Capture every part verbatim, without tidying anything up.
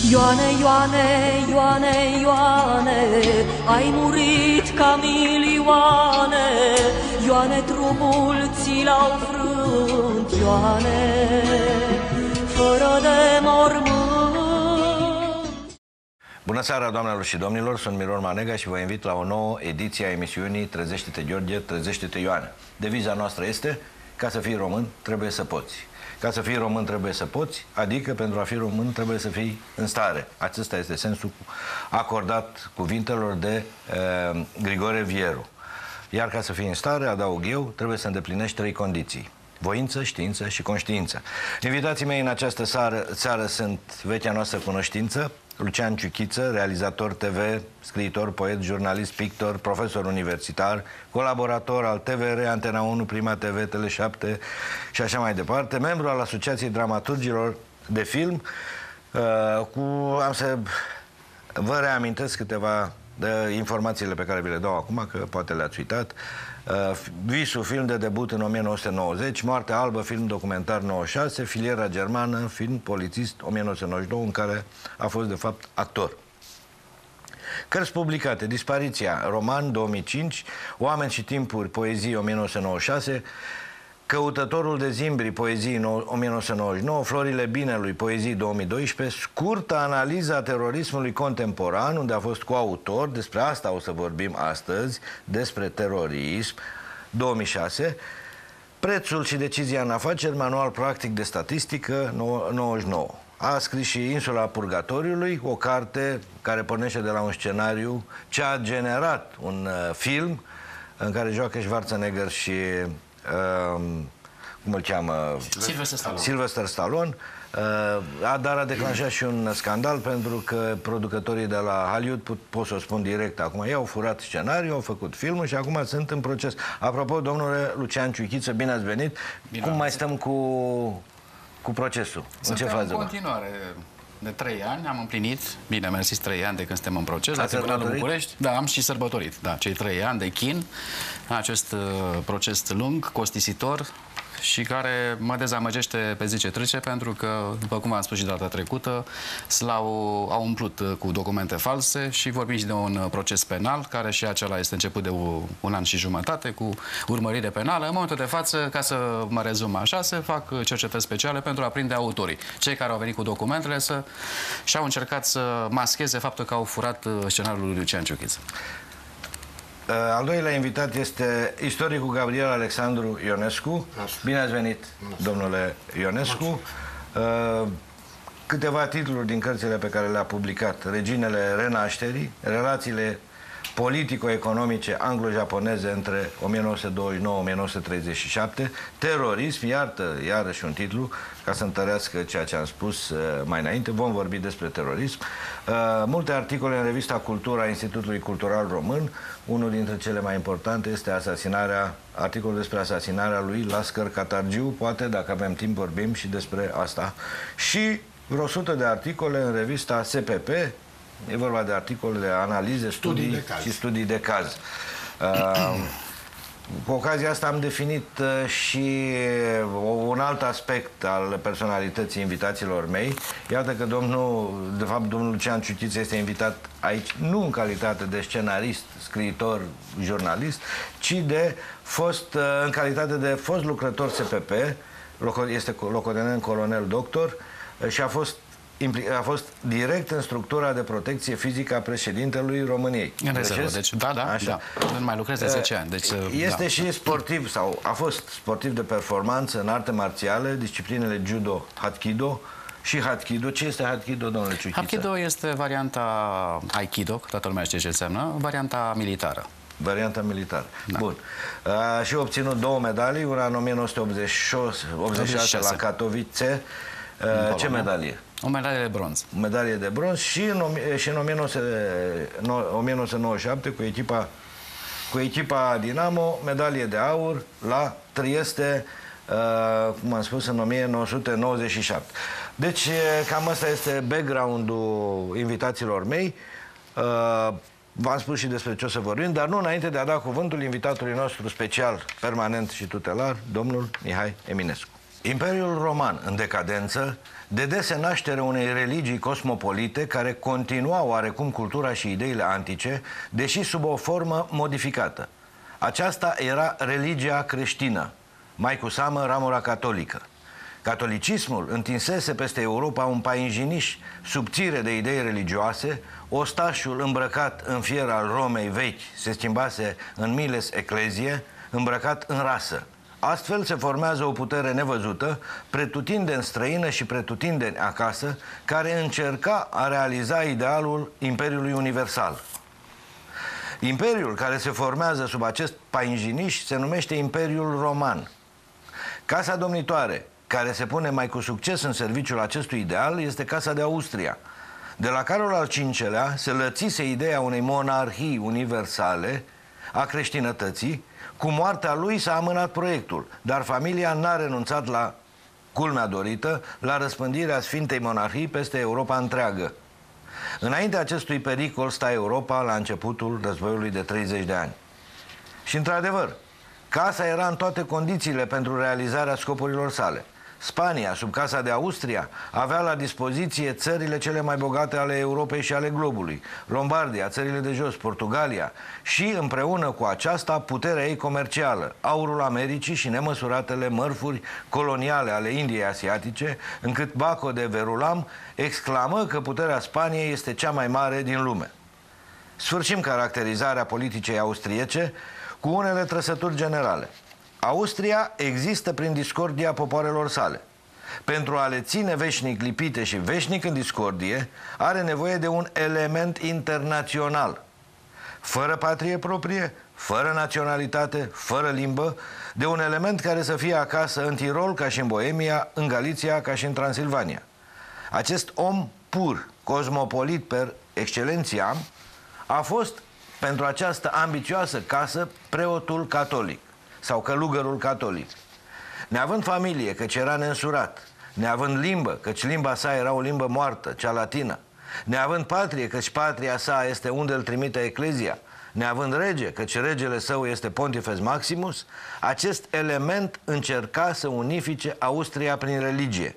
Ioane, Ioane, Ioane, Ioane, ai murit ca milioane, Ioane, trupul ți l-au frânt, Ioane, fără de mormânt. Bună seara, doamnelor și domnilor, sunt Miron Manega și vă invit la o nouă ediție a emisiunii Trezește-te, Gheorghe, Trezește-te, Ioane. Deviza noastră este: ca să fii român, trebuie să poți. Ca să fii român trebuie să poți, adică pentru a fi român trebuie să fii în stare. Acesta este sensul acordat cuvintelor de uh, Grigore Vieru. Iar ca să fii în stare, adaug eu, trebuie să îndeplinești trei condiții: voință, știință și conștiință. Invitații mei în această seară, seară sunt vechea noastră cunoștință, Lucian Ciuchiță, realizator T V, scriitor, poet, jurnalist, pictor, profesor universitar, colaborator al T V R, Antena unu, Prima T V, Tele șapte și așa mai departe, membru al Asociației Dramaturgilor de Film. Uh, cu, am să vă reamintesc câteva de informațiile pe care vi le dau acum, că poate le-ați uitat. Uh, Visul, film de debut în o mie nouă sute nouăzeci, Moartea albă, film documentar nouăzeci și șase, Filiera germană, film polițist o mie nouă sute nouăzeci și doi, în care a fost de fapt actor. Cărți publicate: Dispariția, roman, două mii cinci, Oameni și timpuri, poezie, o mie nouă sute nouăzeci și șase, Căutătorul de zimbri, poezii, o mie nouă sute nouăzeci și nouă, Florile binelui, poezii, două mii doisprezece, Scurtă analiză a terorismului contemporan, unde a fost coautor, despre asta o să vorbim astăzi, despre terorism, două mii șase, Prețul și decizia în afaceri, manual practic de statistică, nouăzeci și nouă. A scris și Insula Purgatoriului, o carte care pornește de la un scenariu ce a generat un uh, film în care joacă Schwarzenegger și Uh, cum îl cheamă? Sylvester Stallone. Sylvester Stallone. Uh, dar a declanșat și un scandal pentru că producătorii de la Hollywood, pot, pot să o spun direct acum, ei au furat scenariul, au făcut filmul și acum sunt în proces. Apropo, domnule Lucian Ciuchiță, bine ați venit. Bine cum mai stăm cu, cu procesul? Suntem în ce fază? În continuare. De trei ani am împlinit, bine, mersi, trei ani de când suntem în proces la Tribunalul București. Da, am și sărbătorit, da, cei trei ani de chin, acest uh, proces lung, costisitor și care mă dezamăgește pe zi ce trece, pentru că, după cum am spus și data trecută, S-au au umplut cu documente false și vorbim și de un proces penal, care și acela este început de un an și jumătate, cu urmărire penală. În momentul de față, ca să mă rezum așa, se fac cercetări speciale pentru a prinde autorii. Cei care au venit cu documentele să, și-au încercat să mascheze faptul că au furat scenariul lui Lucian Ciuchiță. Al doilea invitat este istoricul Gabriel Alexandru Ionescu. Bine ați venit, domnule Ionescu. Câteva titluri din cărțile pe care le-a publicat: Reginele Renașterii, Relațiile politico-economice anglo-japoneze între o mie nouă sute douăzeci și nouă - o mie nouă sute treizeci și șapte, Terorism, iartă, iarăși un titlu, ca să întărească ceea ce am spus mai înainte. Vom vorbi despre terorism. Multe articole în revista Cultura a Institutului Cultural Român. Unul dintre cele mai importante este asasinarea, articolul despre asasinarea lui Lascăr Catargiu. Poate, dacă avem timp, vorbim și despre asta. Și vreo sută de articole în revista S P P. E vorba de articole, de analize, studii, studii de și studii de caz. Uh, cu ocazia asta am definit uh, și un alt aspect al personalității invitaților mei. Iată că domnul, de fapt, domnul Lucian Ciuchiță este invitat aici nu în calitate de scenarist, scriitor, jurnalist, ci de fost, uh, în calitate de fost lucrător S P P, este locotenent colonel doctor uh, și a fost a fost direct în structura de protecție fizică a președintelui României. În rezervă, deci, da, da, așa. Da. Nu mai lucrez de zece ani. Deci, este da. și sportiv, sau a fost sportiv de performanță în arte marțiale, disciplinele judo, hapkido și hapkido. Ce este hapkido, domnule Ciuchiță? Hapkido este varianta aikido, că toată lumea știe ce înseamnă, varianta militară. Varianta militară. Da. Bun. A și obținut două medalii, una în o mie nouă sute optzeci și șase la Katowice. Ce medalie? O medalie de bronz. O medalie de bronz și în, și în o mie nouă sute nouăzeci și șapte cu echipa, cu echipa Dinamo, medalie de aur la Trieste, uh, cum am spus, în o mie nouă sute nouăzeci și șapte. Deci, cam asta este background-ul invitațiilor mei. Uh, V-am spus și despre ce o să vorbim, dar nu înainte de a da cuvântul invitatului nostru special, permanent și tutelar, domnul Mihai Eminescu. Imperiul Roman, în decadență, dădese naștere unei religii cosmopolite care continua oarecum cultura și ideile antice, deși sub o formă modificată. Aceasta era religia creștină, mai cu seamă ramura catolică. Catolicismul întinsese peste Europa un painjiniș subțire de idei religioase, ostașul îmbrăcat în fier al Romei vechi se schimbase în miles ecclesie, îmbrăcat în rasă. Astfel se formează o putere nevăzută, pretutindeni străină și pretutindeni acasă, care încerca a realiza idealul Imperiului Universal. Imperiul care se formează sub acest painjiniș se numește Imperiul Roman. Casa domnitoare, care se pune mai cu succes în serviciul acestui ideal, este Casa de Austria. De la Carol al cincilea se lățise ideea unei monarhii universale a creștinătății. Cu moartea lui s-a amânat proiectul, dar familia n-a renunțat la culmea dorită, la răspândirea Sfintei Monarhii peste Europa întreagă. Înaintea acestui pericol sta Europa la începutul războiului de treizeci de ani. Și într-adevăr, casa era în toate condițiile pentru realizarea scopurilor sale. Spania, sub Casa de Austria, avea la dispoziție țările cele mai bogate ale Europei și ale globului, Lombardia, țările de jos, Portugalia și, împreună cu aceasta, puterea ei comercială, aurul Americii și nemăsuratele mărfuri coloniale ale Indiei asiatice, încât Baco de Verulam exclamă că puterea Spaniei este cea mai mare din lume. Sfârșim caracterizarea politicei austriece cu unele trăsături generale. Austria există prin discordia popoarelor sale. Pentru a le ține veșnic lipite și veșnic în discordie, are nevoie de un element internațional. Fără patrie proprie, fără naționalitate, fără limbă, de un element care să fie acasă în Tirol ca și în Boemia, în Galiția ca și în Transilvania. Acest om pur, cosmopolit per excelentia, a fost pentru această ambițioasă casă preotul catolic sau călugărul catolic. Neavând familie, căci era neînsurat, neavând limbă, căci limba sa era o limbă moartă, cea latină, neavând patrie, căci patria sa este unde îl trimite Eclezia, neavând rege, căci regele său este Pontifex Maximus, acest element încerca să unifice Austria prin religie.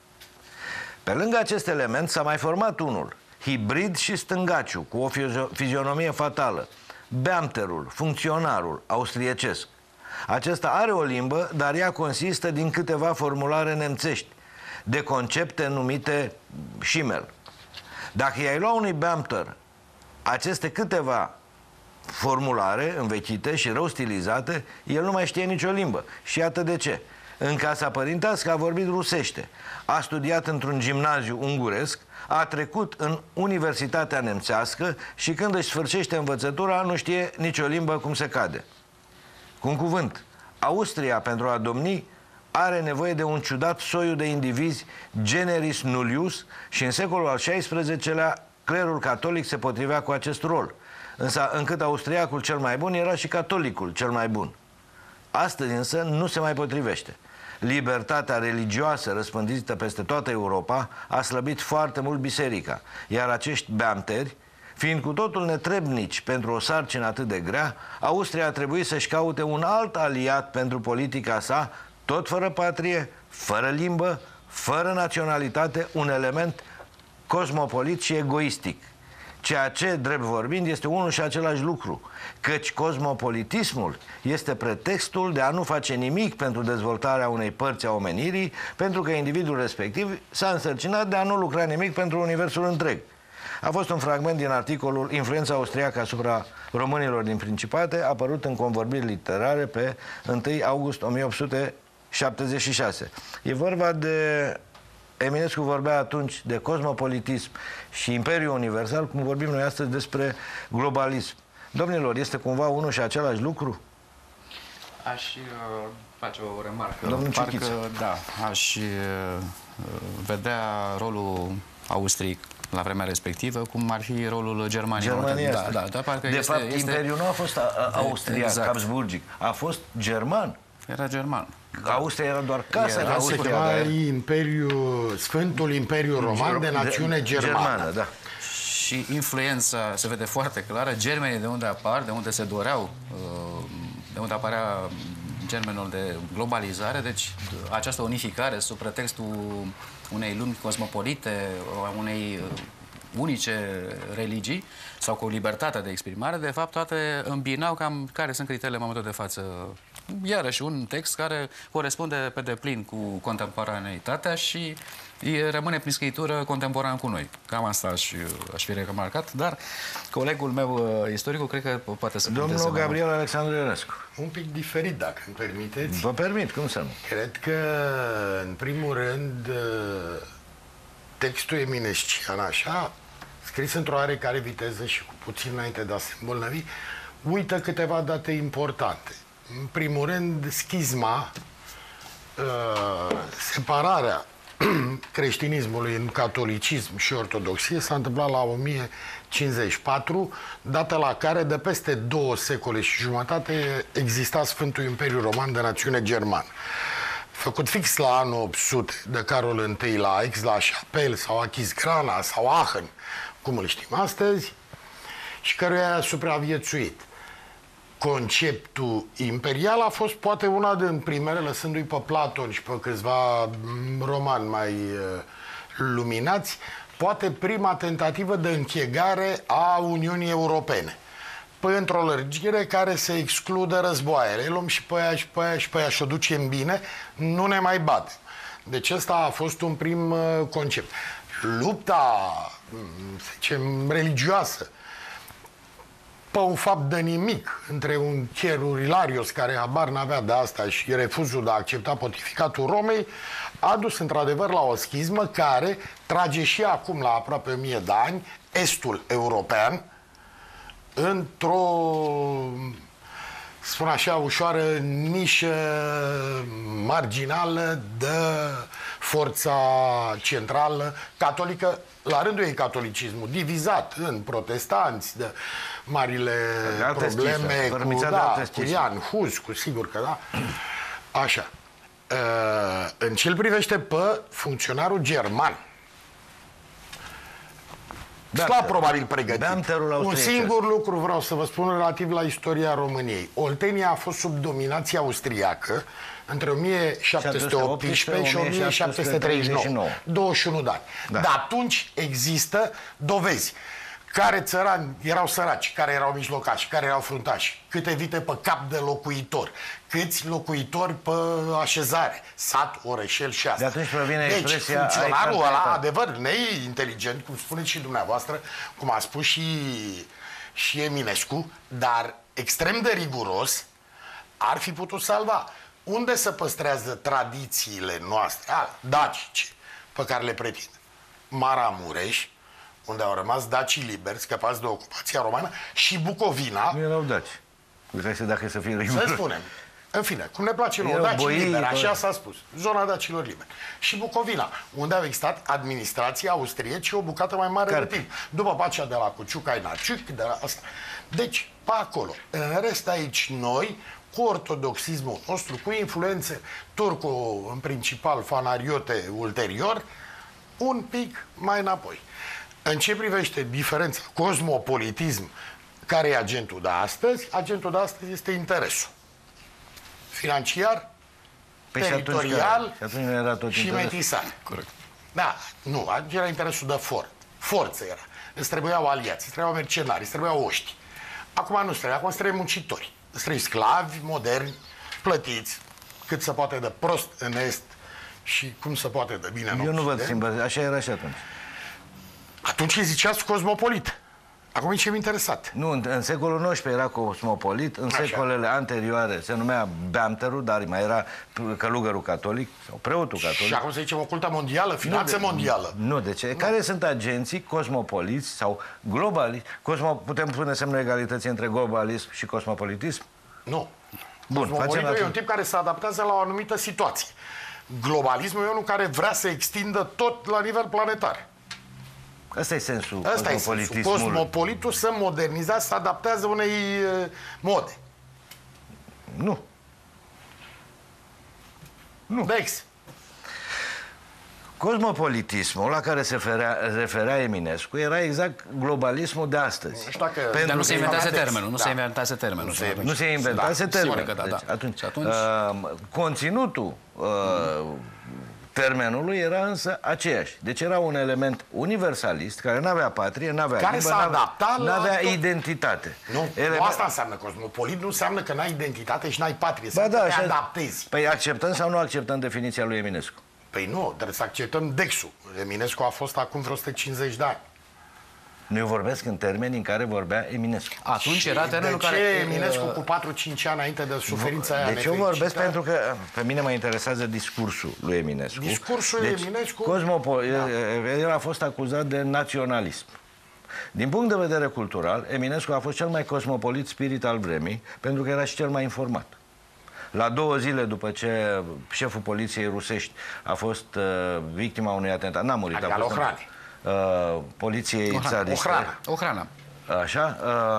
Pe lângă acest element s-a mai format unul, hibrid și stângaciu, cu o fizionomie fatală, beamterul, funcționarul austriecesc. Acesta are o limbă, dar ea consistă din câteva formulare nemțești, de concepte numite Schimmel. Dacă i-ai lua unui beamter aceste câteva formulare învechite și rău stilizate, el nu mai știe nicio limbă. Și iată de ce. În casa părintească a vorbit rusește, a studiat într-un gimnaziu unguresc, a trecut în universitatea nemțească și când își sfârșește învățătura nu știe nicio limbă cum se cade. Cu un cuvânt, Austria, pentru a domni, are nevoie de un ciudat soiu de indivizi generis nullius și în secolul al șaisprezecelea clerul catolic se potrivea cu acest rol, însă încât austriacul cel mai bun era și catolicul cel mai bun. Astăzi însă nu se mai potrivește. Libertatea religioasă răspândită peste toată Europa a slăbit foarte mult biserica, iar acești beamteri, fiind cu totul netrebnici pentru o sarcină atât de grea, Austria a trebuit să-și caute un alt aliat pentru politica sa, tot fără patrie, fără limbă, fără naționalitate, un element cosmopolit și egoistic. Ceea ce, drept vorbind, este unul și același lucru, căci cosmopolitismul este pretextul de a nu face nimic pentru dezvoltarea unei părți a omenirii, pentru că individul respectiv s-a însărcinat de a nu lucra nimic pentru universul întreg. A fost un fragment din articolul Influența austriacă asupra românilor din Principate, apărut în Convorbiri literare pe întâi august o mie opt sute șaptezeci și șase. E vorba de... Eminescu vorbea atunci de cosmopolitism și Imperiul Universal, cum vorbim noi astăzi despre globalism. Domnilor, este cumva unul și același lucru? Aș uh, face o remarcă. Domnul Parcă, da, aș uh, vedea rolul Austriei la vremea respectivă, cum ar fi rolul Germaniei. Germania da, da, da, parcă de este, fapt, este... Imperiul nu a fost austriac, exact. Habsburgic, a fost german. Era german. Austria era doar casa era de Austria. Se chema Imperiul, Sfântul Imperiu Roman de națiune germană. germană da. Și influența se vede foarte clară. Germenii de unde apar, de unde se doreau, de unde aparea germenul de globalizare, deci această unificare sub pretextul unei lumi cosmopolite, a unei unice religii sau cu libertatea de exprimare, de fapt toate îmbinau cam care sunt criteriile în momentul de față. Iarăși un text care corespunde pe deplin cu contemporaneitatea și rămâne prin scritură contemporan cu noi. Cam asta aș, aș fi remarcat, dar colegul meu istoricul cred că poate să... Domnul Gabriel Alexandru Ionescu. Un pic diferit, dacă îmi permiteți. Vă permit, cum să nu? Cred că, în primul rând, textul eminescian, așa, scris într-o oarecare viteză și cu puțin înainte de a se îmbolnăvi, uită câteva date importante. În primul rând, schizma, uh, separarea creștinismului în catolicism și ortodoxie s-a întâmplat la o mie cincizeci și patru, dată la care de peste două secole și jumătate exista Sfântul Imperiu Roman de națiune germană. Făcut fix la anul opt sute de Carol I la Aix-la-Chapelle sau Aquisgrana sau Aachen, cum îl știm astăzi, și căruia a supraviețuit. Conceptul imperial a fost poate una din primele, lăsându-i pe Platon și pe câțiva romani mai luminați, poate prima tentativă de închegare a Uniunii Europene. Păi într-o lărgire care se excludă războaiele. Luăm și pe aia și pe aia și pe aia și o ducem bine, nu ne mai bate. Deci ăsta a fost un prim concept. Lupta, să zicem, religioasă, pe un fapt de nimic, între un Chier Ilarios, care habar n-avea de asta, și refuzul de a accepta pontificatul Romei, a dus într-adevăr la o schismă care trage și acum, la aproape o mie de ani, estul european într-o, spun așa, ușoară nișă marginală de forța centrală catolică, la rândul ei catolicismul, divizat în protestanți, de marile alte probleme schisme, cu, da, cu Ian Hus, cu sigur că da. Așa. În ce îl privește pe funcționarul german, slab probabil pregătit. Un singur lucru vreau să vă spun relativ la istoria României. Oltenia a fost sub dominație austriacă între o mie șapte sute optsprezece și o mie șapte sute treizeci și nouă. douăzeci și unu de ani. Da. De atunci există dovezi. Care țărani erau săraci, care erau mijlocași, care erau fruntași, câte vite pe cap de locuitor, câți locuitori pe așezare, sat, orășel și asta. De atunci provine deci, expresia... funcționarul ăla, adevăr, neinteligent, cum spuneți și dumneavoastră, cum a spus și, și Eminescu, dar extrem de riguros, ar fi putut salva. Unde se păstrează tradițiile noastre, a, dacice, pe care le pretind? Maramureș, unde au rămas dacii liberi, scăpați de ocupația romană, și Bucovina. Nu erau daci. Uite, dacă să fie să spunem. În fine, cum ne place nouă, dacii liberi, așa s-a spus. Zona dacilor liberi. Și Bucovina, unde au existat administrația austrieci și o bucată mai mare Carpi. de timp. După pacea de la Cuciuca-Inaciuc, de la asta. Deci, pe acolo. În rest aici noi, cu ortodoxismul nostru, cu influențe turco, în principal fanariote ulterior, un pic mai înapoi. În ce privește diferența cosmopolitism, care e agentul de astăzi, agentul de astăzi este interesul financiar, păi teritorial și, atunci, și, atunci și metisar. Corect. Da, nu, era interesul de for, forță era. Îți trebuiau aliați, îți trebuiau mercenari, îți trebuiau oști. Acum nu îți trebuie, acum îți trebuie muncitori. Îți trebuie sclavi moderni, plătiți, cât se poate de prost în est și cum se poate de bine în Eu Occident. nu văd schimbări, așa era și atunci. Atunci îi ziceați cosmopolit. Acum e ce-mi interesat. Nu, în, în secolul nouăsprezece era cosmopolit, în Așa. secolele anterioare se numea Beamterul, dar mai era călugărul catolic sau preotul catolic. Și acum să zicem ocultă mondială, finanță nu, mondială. Nu, de ce? Nu. Care sunt agenții cosmopoliți sau globaliști? Cosmo, putem pune semnul egalității între globalism și cosmopolitism? Nu. Bun, Cosmopolitul e un tip care se adaptează la o anumită situație. Globalismul e unul care vrea să extindă tot la nivel planetar. Ăsta e sensul Asta cosmopolitismului. E sensul. Cosmopolitul se modernizează, se adaptează unei uh, mode. Nu. Nu. Vex. Cosmopolitismul la care se referea, referea Eminescu era exact globalismul de astăzi. Nu știu dacă... Pentru Dar nu că se inventase context. termenul, nu Da. se inventase termenul. Nu se- Nu se inventase Da, termenul. sigur că da, Deci, da. atunci, Și atunci- uh, conținutul uh, termenului era însă aceeași. Deci era un element universalist, care nu avea patrie, nu avea Care limbă, s-a n-avea- adaptat la n-avea tot. identitate. Nu, Element- nu asta înseamnă cosmopolit, nu înseamnă că n-ai identitate și n-ai patrie, Ba înseamnă da, că te așa- adaptezi. Păi acceptăm sau nu acceptăm definiția lui Eminescu? Păi nu, trebuie să acceptăm Dexul. Eminescu a fost acum vreo o sută cincizeci de ani. Nu, eu vorbesc în termeni în care vorbea Eminescu. Atunci era Și termenul de ce care... Eminescu uh, cu patru cinci ani înainte de suferința aia Deci eu nefericită? vorbesc pentru că pe mine mă interesează discursul lui Eminescu. Discursul lui deci, Eminescu? Cosmopo- el a fost acuzat de naționalism. Din punct de vedere cultural, Eminescu a fost cel mai cosmopolit spirit al vremii, pentru că era și cel mai informat. La două zile după ce șeful poliției rusești a fost uh, victima unui atentat, n-a murit, Adică a al fost Ohranei. uh, poliției Ohrana, țariste. Ohrana. Ohrana. Așa,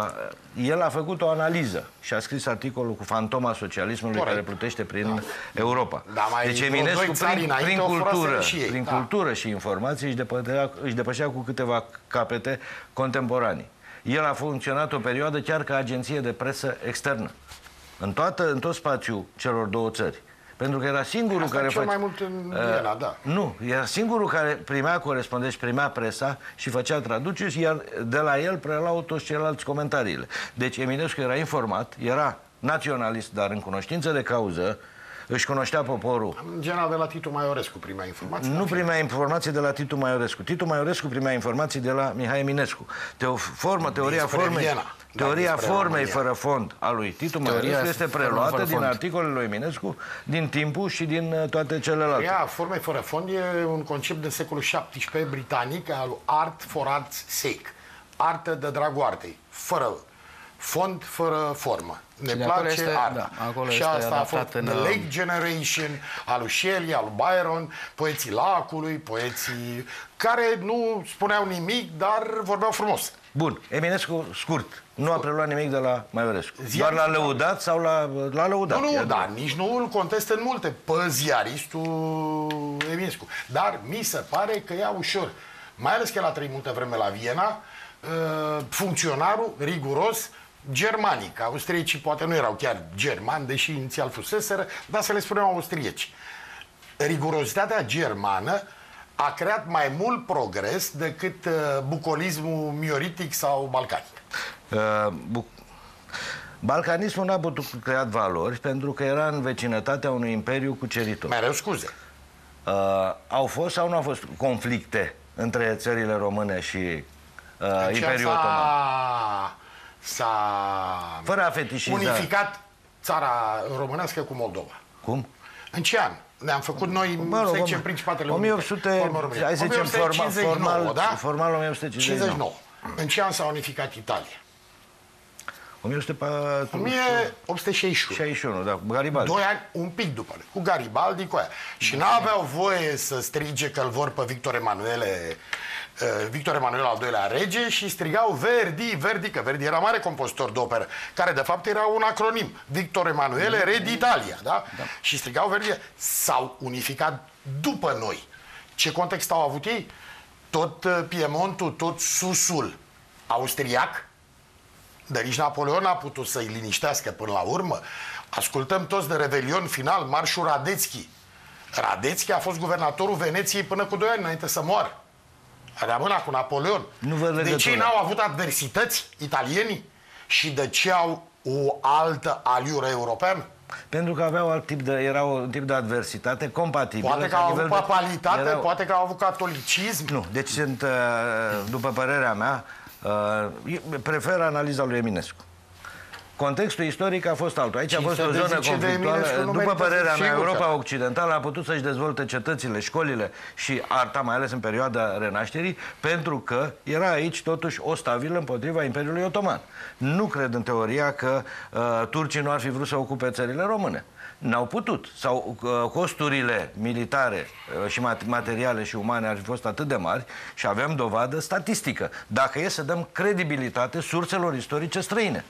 uh, el a făcut o analiză și a scris articolul cu fantoma socialismului Corect. care plutește prin Europa. Da, mai deci vreo Eminescu, doi țari prin, înainte prin o furaseră cultură, și ei, prin da. cultură și informație, își depășea, își depășea cu câteva capete contemporanii. El a funcționat o perioadă chiar ca agenție de presă externă. În, toată, în tot spațiul celor două țări. Pentru că era singurul Asta care... cel face- mai mult în Viena, da. Nu, era singurul care primea corespondenți, primea presa și făcea traduceri, iar de la el preluau toți ceilalți comentariile. Deci Eminescu era informat, era naționalist, dar în cunoștință de cauză, își cunoștea poporul. În general de la Titu Maiorescu primea informații. Nu primea informații de la Titu Maiorescu. Titu Maiorescu primea informații de la Mihai Eminescu. Teo, formă, teoria Despre formei, Viena, teoria despre formei România. fără fond a lui Titu Teoria Maiorescu este formei preluată fără din fond. articolele lui Eminescu, din Timpul și din uh, toate celelalte. Ea, formei fără fond, e un concept de secolul șaptesprezece britanic al art for art's sake. Artă de dragul artei, fără fond, fără formă. Ne Și de acolo place este- arta. da, acolo și este asta a adaptat fost în, The uh, Lake Generation, al lui Shelley, al lui Byron, poeții lacului, poeții care nu spuneau nimic, dar vorbeau frumos. Bun, Eminescu, scurt, nu a preluat nimic de la Maiorescu. Ziar- Doar l-a lăudat sau l-a, l-a lăudat? Nu, nu, Iar- dar nici nu îl contestă în multe pe ziaristul Eminescu. Dar mi se pare că ia ușor. Mai ales că el a trăit multă vreme la Viena, uh, funcționarul riguros germanic. Austriecii poate nu erau chiar germani, deși inițial fuseseră, dar să le spunem austrieci. Rigurozitatea germană a creat mai mult progres decât uh, bucolismul mioritic sau balcanic. Uh, bu- Balcanismul n-a putut crea valori pentru că era în vecinătatea unui imperiu cuceritor. Mereu scuze. Uh, au fost sau nu au fost conflicte între țările române și uh, Deci Imperiul s-a- Otoman? S-a Fără a fetișiza. unificat țara românească cu Moldova. Cum? În ce an? Ne-am făcut noi, Mă rog, să zicem, Principatele o mie Unite. opt sute, Formă România. hai să zicem formal, o mie opt sute cincizeci și nouă, formal, da? formal o mie opt sute cincizeci și nouă. cincizeci și nouă. În ce an s-a unificat Italia? o mie opt sute patruzeci o mie opt sute șaizeci și unu. șaizeci și unu, da, Garibaldi. Doi ani, un pic după, cu Garibaldi, cu aia. Și n-aveau voie să strige că îl vor pe Victor Emanuele, uh, Victor Emanuel al doilea rege și strigau Verdi, Verdi, că Verdi era mare compozitor de operă, care de fapt era un acronim. Victor Emanuele, re d'Italia, da? da? Și strigau Verdi. S-au unificat după noi. Ce context au avut ei? Tot uh, Piemontul, tot susul austriac, dar nici Napoleon n-a putut să-i liniștească până la urmă. Ascultăm toți de Revelion final, marșul Radetzky. Radetzky a fost guvernatorul Veneției până cu doi ani înainte să moară. Rămâna cu Napoleon. Nu văd de ce legătura. n-au avut adversități italienii? Și de ce au o altă aliură europeană? Pentru că aveau alt tip de, era un tip de adversitate compatibilă. Poate că la au nivel avut de- papalitate, erau- poate că au avut catolicism. Nu, deci sunt, uh, după părerea mea, uh, prefer analiza lui Eminescu. Contextul istoric a fost altul. Aici a Cine fost se o zonă dezice de conflictuală. Eminescu nu După merită să părerea mea, fie Europa urcat. Occidentală a putut să-și dezvolte cetățile, școlile și arta, mai ales în perioada Renașterii, pentru că era aici totuși o stabilă împotriva Imperiului Otoman. Nu cred în teoria că uh, turcii nu ar fi vrut să ocupe țările române. N-au putut. Sau uh, costurile militare uh, și mat- materiale și umane ar fi fost atât de mari și avem dovadă statistică. Dacă e să dăm credibilitate surselor istorice străine.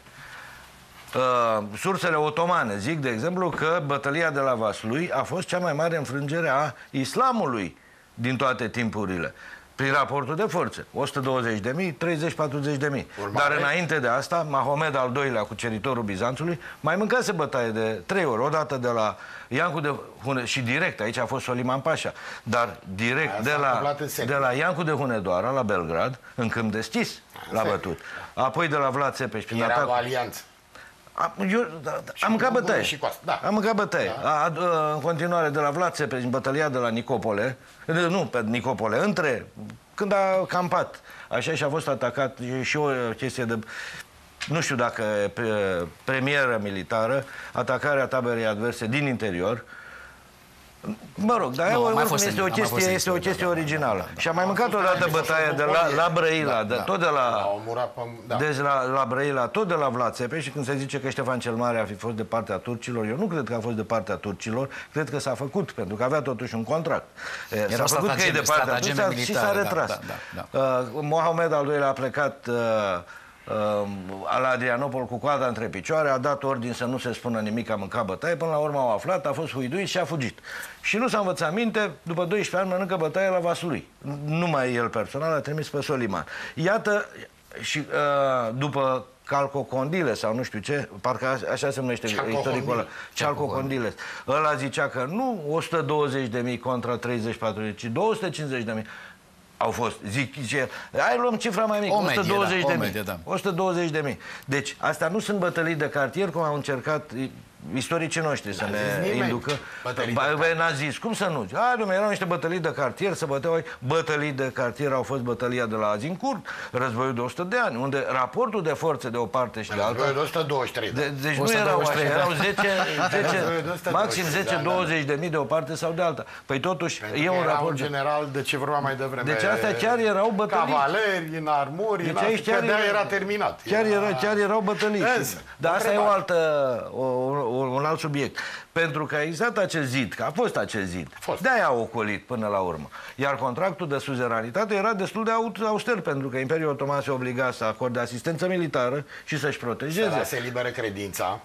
Uh, sursele otomane zic, de exemplu, că bătălia de la Vaslui a fost cea mai mare înfrângere a islamului din toate timpurile. Prin raportul de forțe. o sută douăzeci de mii, treizeci patruzeci de mii. Dar înainte de asta, Mahomed al doilea, cuceritorul Bizanțului, mai mâncase bătaie de trei ori. Odată de la Iancu de Hunedoara și direct, aici a fost Soliman Pașa, dar direct de la, de la Iancu de Hunedoara la Belgrad, în câmp deschis, l-a bătut. Apoi de la Vlad Țepeș. Era o alianță. Am, eu, da, am mâncat bătaie. Și da. Am mâncat bătaie. Da. A, a, în continuare, de la Vlad Țepeș, în bătălia de la Nicopole, nu, pe Nicopole, între, când a campat, așa și a fost atacat și o chestie de, nu știu dacă premieră militară, atacarea taberei adverse din interior. Mă rog, dar nu, oricum este o chestie, este o chestie originală. Da, da. Și am mai mâncat o dată bătaie de la, la Brăila, da, de, tot de la, da. Deci la, la Brăila, tot de la Vlad Țepeș, și când se zice că Ștefan cel Mare a fi fost de partea turcilor, eu nu cred că a fost de partea turcilor, cred că s-a făcut, pentru că avea totuși un contract. S-a făcut că e de partea turcilor și s-a retras. Da, da, da, da. Uh, Mohamed al doilea a plecat uh, Uh, la Adrianopol cu coada între picioare, a dat ordin să nu se spună nimic, a mâncat bătaie, până la urmă au aflat, a fost huiduit și a fugit. Și nu s-a învățat minte, după doisprezece ani mănâncă bătaie la Vaslui. Numai el personal a trimis pe Soliman. Iată, și uh, după Calcocondile sau nu știu ce, parcă așa se numește istoricul ăla, Calcocondiles. Ăla zicea că nu o sută douăzeci de mii contra treizeci patruzeci, ci două sute cincizeci de mii. Au fost, zic, zice, hai luăm cifra mai mică, o sută douăzeci de mii. o sută douăzeci de mii. Deci, astea nu sunt bătălii de cartier, cum au încercat istoricii noștri să ne inducă. N-a zis, cum să nu? Hai, dumne, erau niște bătălii de cartier, să băteau. Bătălii de cartier au fost bătălia de la Azincourt, războiul de o sută de ani, unde raportul de forțe de o parte și de alta... Războiul de o sută douăzeci și trei. De, deci nu erau așa, erau zece, zece maxim zece douăzeci de mii de o parte sau de alta. Păi totuși, e un raport... un general, de ce vorba mai devreme... Deci astea chiar erau bătălii. Cavaleri, în armuri, deci aici chiar era terminat. Chiar, era, chiar erau bătălii. Dar asta e o altă... un alt subiect. Pentru că a existat acest zid, că a fost acest zid. De-aia a ocolit până la urmă. Iar contractul de suzeranitate era destul de auster, pentru că Imperiul Otoman se obliga să acorde asistență militară și să-și protejeze. Să lase liberă credința.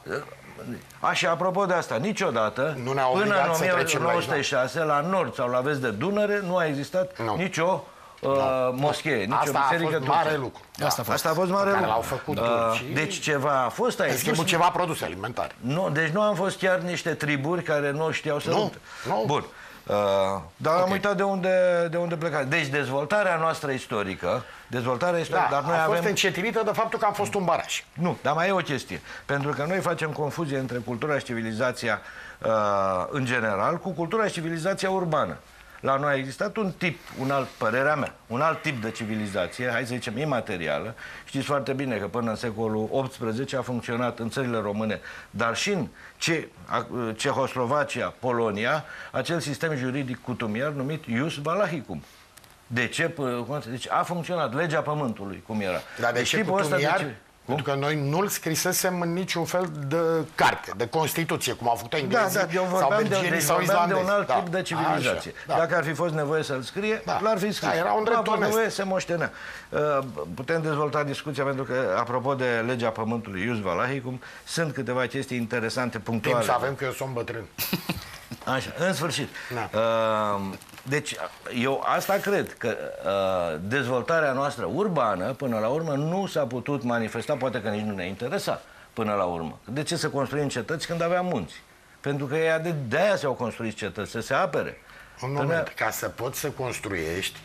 Așa, apropo de asta, niciodată, nu până în o mie nouă sute șase, la nord sau la vest de Dunăre, nu a existat nu. nicio Uh, no. moschee, nicio asta biserică. Asta a fost mare lucru. Da. Asta, a fost. Asta a fost mare lucru. L-au făcut uh, deci ceva a fost aici. În schimbul ceva produse alimentare. Nu, deci nu am fost chiar niște triburi care nu știau să lupte. Nu. Bun. Uh, dar okay. am uitat de unde, de unde pleca. Deci dezvoltarea noastră istorică, dezvoltarea istorică, da, dar noi a fost avem... încetinită de faptul că am fost un baraj. Nu, dar mai e o chestie. Pentru că noi facem confuzie între cultura și civilizația uh, în general cu cultura și civilizația urbană. La noi a existat un tip, un alt, părerea mea, un alt tip de civilizație, hai să zicem imaterială. Știți foarte bine că până în secolul optsprezece a funcționat în țările române, dar și în Ce Cehoslovacia, Polonia, acel sistem juridic cutumier numit ius valahicum. De ce? Deci a funcționat legea pământului, cum era. Dar de deci ce cutumier? Pentru că noi nu-l scrisesem în niciun fel de carte, de Constituție, cum au făcut englezii, da, da, eu sau belgienii de, sau islandezi. de un alt da. tip de civilizație. Așa, da. Dacă ar fi fost nevoie să-l scrie, da. l-ar fi scris. Da, era un drept onest. nevoie, se moștenea. Uh, putem dezvolta discuția, pentru că, apropo de legea pământului ius valahicum, sunt câteva chestii interesante, punctuale. Timp să avem că eu sunt bătrân. Așa, în sfârșit. Da. Uh, deci, eu asta cred, că uh, dezvoltarea noastră urbană, până la urmă, nu s-a putut manifesta, poate că nici nu ne interesa până la urmă. De ce să construim cetăți când aveam munți? Pentru că de, de aia s-au construit cetăți, să se apere. Un moment, Până... ca să poți să construiești,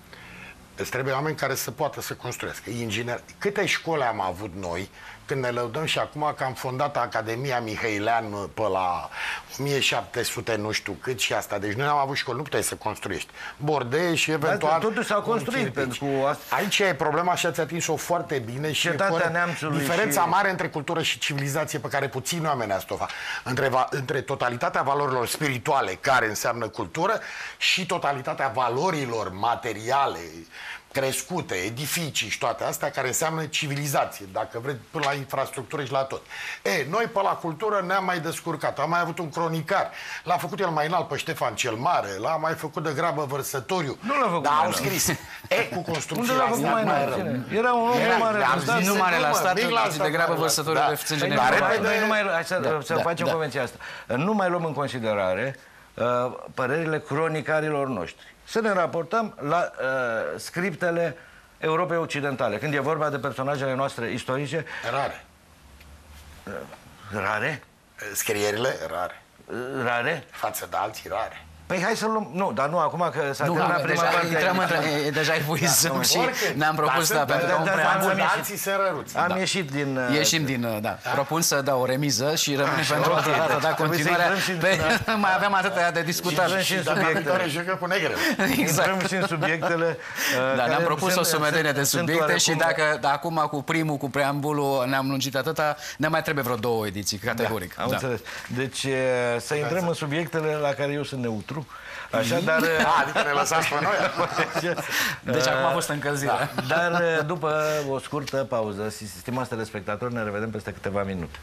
îți trebuie oameni care să poată să construiască. Inginer... Câte școli am avut noi, când ne lăudăm și acum că am fondat Academia Mihăilean pe la o mie șapte sute nu știu cât și asta. Deci noi am avut școli, nu puteai să construiești. Bordei și eventual... Da, totuși s-au construit. Pentru asta... Aici e problema și ați atins-o foarte bine. Și Cetatea Neamțului diferența și... mare între cultură și civilizație pe care puțini oameni ați o fac. Între, va... între totalitatea valorilor spirituale, care înseamnă cultură, și totalitatea valorilor materiale, crescute, edificii și toate astea, care înseamnă civilizație, dacă vreți, până la infrastructură și la tot. E, noi pe la cultură ne-am mai descurcat. Am mai avut un cronicar. L-a făcut el mai înalt pe Ștefan cel Mare, l-a mai făcut de grabă Vărsătoriu. Nu l-a făcut. Dar au scris. E, cu construcția. Unde l-a făcut mai înalt? Era un om mare la stat. Nu mare la stat, de grabă Vărsătoriu de fiți în general. Hai să facem convenția asta. Nu mai luăm în considerare părerile cronicarilor noștri. să ne raportăm la uh, scriptele Europei Occidentale, când e vorba de personajele noastre istorice. Rare. Uh, rare? Scrierile rare. Uh, rare? Față de alții rare. Păi hai să luăm... Nu, dar nu, acum că s-a Nu, terminat că prima deja parte... intrăm între, deja epuizăm și ne-am propus, da, pentru că un dar- preambul... am ieșit. Alții sunt răruți. Am Da. ieșit din... uh, Ieșim din, uh, da. Propun să dau o remiză și rămânem pentru o ok, altă dată, deci da, trebuie să continuarea. intrăm și în- Pe, mai avem atâtea de discutat. intrăm și în Data subiectele. viitoare jocă cu negrele. Exact. Intrăm și în subiectele... uh, Da, care ne-am propus sunt- o sumedenie de sunt subiecte și oarecum- dacă da, acum cu primul, cu preambulul ne-am lungit atâta, ne mai trebuie vreo două ediții, categoric. Am Da. înțeles. Deci uh, să intrăm în subiectele la care eu sunt neutru. Așa, dar... uh, A, adică ne lăsați pe noi. Deci acum a fost încălzirea. Dar uh, după o scurtă pauză, stimați telespectatori, ne revedem peste câteva minute.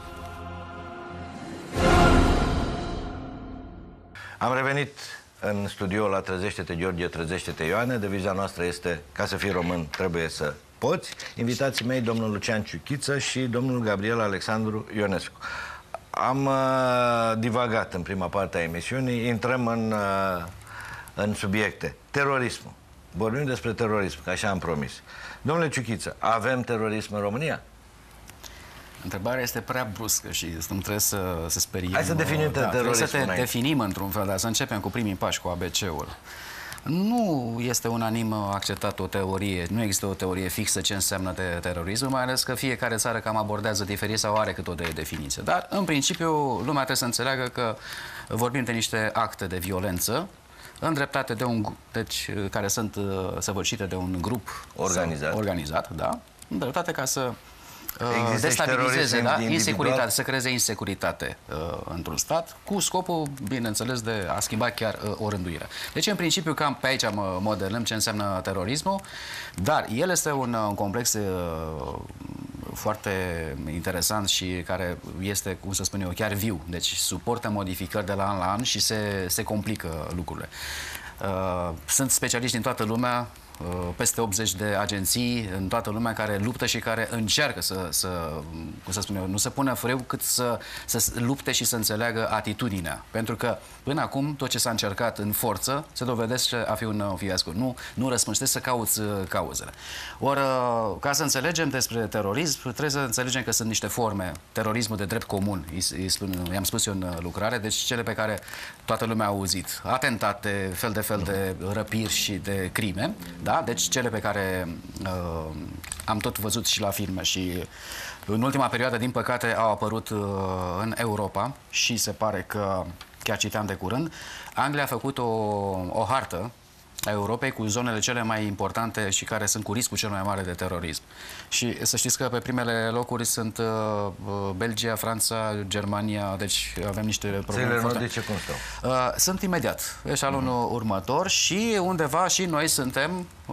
Am revenit în studio la Trezește-te, George, Trezește-te, Ioane. Deviza noastră este: ca să fii român, trebuie să poți. Invitații mei, domnul Lucian Ciuchiță și domnul Gabriel Alexandru Ionescu. Am uh, divagat în prima parte a emisiunii, intrăm în, uh, în subiecte. Terorismul. Vorbim despre terorism, că așa am promis. Domnule Ciuchiță, avem terorism în România? Întrebarea este prea bruscă și nu trebuie să se speriem. Hai să definim da, trebuie să te terorismul definim într-un fel, dar să începem cu primii pași, cu A B C-ul. Nu este unanim acceptat o teorie, nu există o teorie fixă ce înseamnă te terorism, mai ales că fiecare țară cam abordează diferit sau are cât o de definiție. Dar, în principiu, lumea trebuie să înțeleagă că vorbim de niște acte de violență îndreptate de un, deci, care sunt uh, săvârșite de un grup Organizat. Sau, organizat, da, îndreptate ca să Există și destabilizeze, terorism da? individual? Insecuritate, să creeze insecuritate uh, într-un stat, cu scopul, bineînțeles, de a schimba chiar uh, o rânduire. Deci, în principiu, cam pe aici mă modelăm ce înseamnă terorismul, dar el este un, un complex uh, foarte interesant și care este, cum să spun eu, chiar viu. Deci, suportă modificări de la an la an și se, se complică lucrurile. Uh, sunt specialiști din toată lumea, peste optzeci de agenții în toată lumea care luptă și care încearcă să, să cum să spun eu, nu să pună frâu, cât să, să lupte și să înțeleagă atitudinea. Pentru că până acum tot ce s-a încercat în forță se dovedește a fi un fiasco. Nu, nu răspunzi, trebuie să cauți cauzele. Ori, ca să înțelegem despre terorism, trebuie să înțelegem că sunt niște forme. Terorismul de drept comun, i-am spus eu în lucrare, deci cele pe care toată lumea a auzit. Atentate, fel de fel de răpiri și de crime. Da? Deci cele pe care uh, am tot văzut și la filme și în ultima perioadă, din păcate, au apărut uh, în Europa și se pare că, chiar citeam de curând, Anglia a făcut o, o hartă a Europei cu zonele cele mai importante și care sunt cu riscul cel mai mare de terorism. Și să știți că pe primele locuri sunt uh, Belgia, Franța, Germania, deci avem niște probleme. Țările foarte... nordice cum stau? Uh, sunt imediat, eșalonul uh-huh. următor și undeva și noi suntem uh,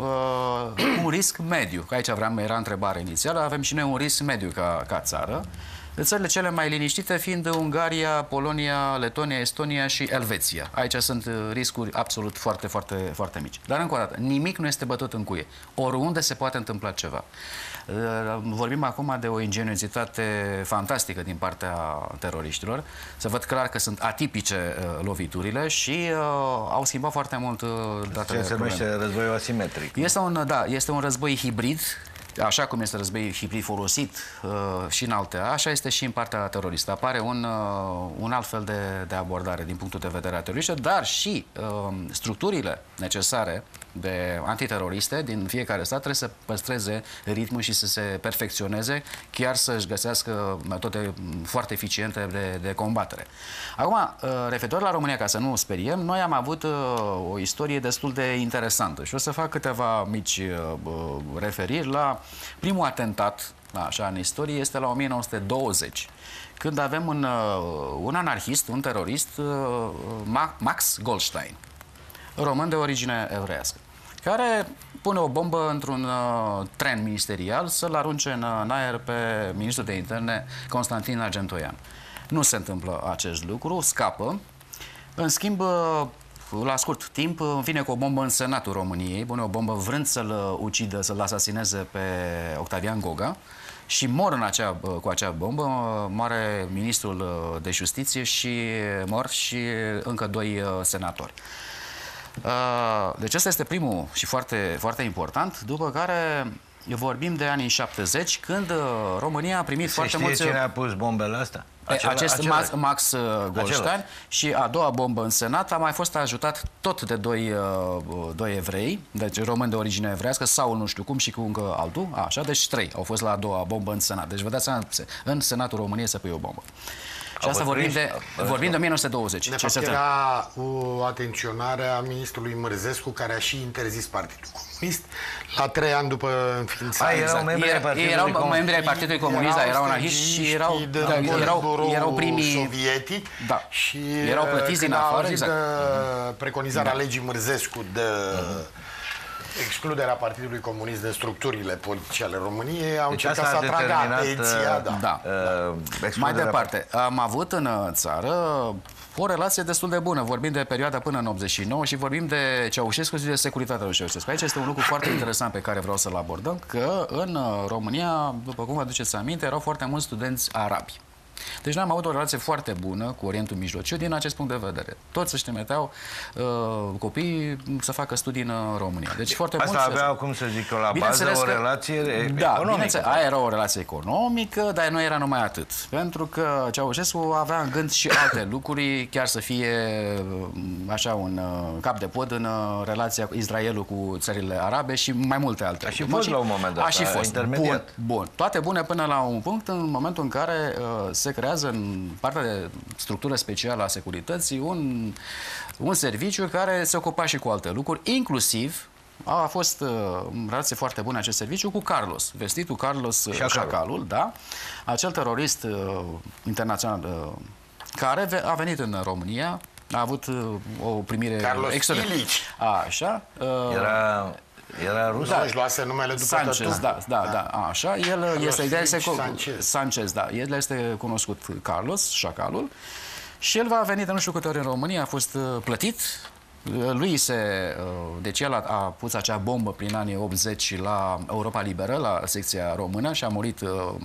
cu un risc mediu. Că aici vreau, era întrebare inițială, avem și noi un risc mediu ca, ca țară. Țările cele mai liniștite fiind Ungaria, Polonia, Letonia, Estonia și Elveția. Aici sunt riscuri absolut foarte, foarte, foarte mici. Dar încă o dată, nimic nu este bătut în cuie. Oriunde se poate întâmpla ceva. Vorbim acum de o ingeniozitate fantastică din partea teroriștilor. Se văd clar că sunt atipice uh, loviturile și uh, au schimbat foarte mult uh, datele. Ce se numește războiul asimetric. Este un, da, este un război hibrid. Așa cum este războiul hibrid folosit uh, și în alte, așa este și în partea teroristă. Apare un, uh, un alt fel de, de abordare din punctul de vedere a teroriștilor, dar și uh, structurile necesare de antiteroriste din fiecare stat trebuie să păstreze ritmul și să se perfecționeze, chiar să-și găsească metode foarte eficiente de, de combatere. Acum, uh, referitor la România, ca să nu speriem, noi am avut uh, o istorie destul de interesantă și o să fac câteva mici uh, referiri la primul atentat, așa, în istorie, este la o mie nouă sute douăzeci, când avem un, un anarhist, un terorist, Max Goldstein, român de origine evreiască, care pune o bombă într-un uh, tren ministerial să-l arunce în, în aer pe ministrul de interne Constantin Argentoian. Nu se întâmplă acest lucru, scapă. În schimb, uh, la scurt timp, vine cu o bombă în Senatul României, pune o bombă vrând să-l ucidă, să-l asasineze pe Octavian Goga și mor în acea, cu acea bombă, moare ministrul de justiție și mor și încă doi senatori. Deci ăsta este primul și foarte, foarte important, după care vorbim de anii șaptezeci, când România a primit Se foarte știe mulți... cine a pus bombele astea? Acela, acest acela, Max, Max Goldstein și a doua bombă în Senat a mai fost ajutat tot de doi, doi evrei, deci români de origine evrească, sau nu știu cum și cu încă altul, așa, deci trei au fost la a doua bombă în Senat. Deci vă dați seama, în Senatul României se pui o bombă. Și asta vorbim de, vorbim de o mie nouă sute douăzeci. De fapt, era o atenționare a ministrului Mărzescu, care a și interzis Partidul Comunist la trei ani după înființarea. Erau exact. membri ai Partidului erau Comunist. membri ai Partidului Comunist, dar erau anarhiști și erau, da, erau, erau primii sovietic. Da. Și erau plătiți din afară, exact. De preconizarea da. legii Mărzescu de excluderea Partidului Comunist din structurile politice ale României, au deci încercat să atragă atenția. Da. Da. Uh, Mai departe, am avut în țară o relație destul de bună. Vorbim de perioada până în optzeci și nouă și vorbim de Ceaușescu și de securitatea lui Ceaușescu. Aici este un lucru foarte interesant pe care vreau să-l abordăm, că în România, după cum vă aduceți aminte, erau foarte mulți studenți arabi. Deci noi am avut o relație foarte bună cu Orientul Mijlociu din acest punct de vedere. Toți își trimiteau uh, copiii să facă studii în România. Deci foarte asta mulți avea, cum să zic eu, la bază o relație da, economică. Aia era o relație economică, dar nu era numai atât. Pentru că Ceaușescu avea în gând și alte lucruri, chiar să fie așa un cap de pod în relația cu Israelul cu țările arabe și mai multe alte. A și fost la un moment dat, a și fost. Intermediat. Bun, bun. Toate bune până la un punct, în momentul în care uh, se creează în partea de structură specială a securității un, un serviciu care se ocupa și cu alte lucruri, inclusiv a fost uh, în relație foarte bună acest serviciu cu Carlos, vestitul Carlos Șacalul, Șacalul da? Acel terorist uh, internațional uh, care a venit în România, a avut uh, o primire... Carlos Ilici. Așa. Uh, Era... Era rus? Da, își luase numele după Sanchez, tătu. da, da, da, așa. El Carlos este, el este Sanchez. Sanchez, da. El este cunoscut Carlos, Șacalul. Și el va veni de nu știu câte ori în România, a fost plătit. Lui se... Deci el a, a pus acea bombă prin anii optzeci la Europa Liberă, la secția română, și a murit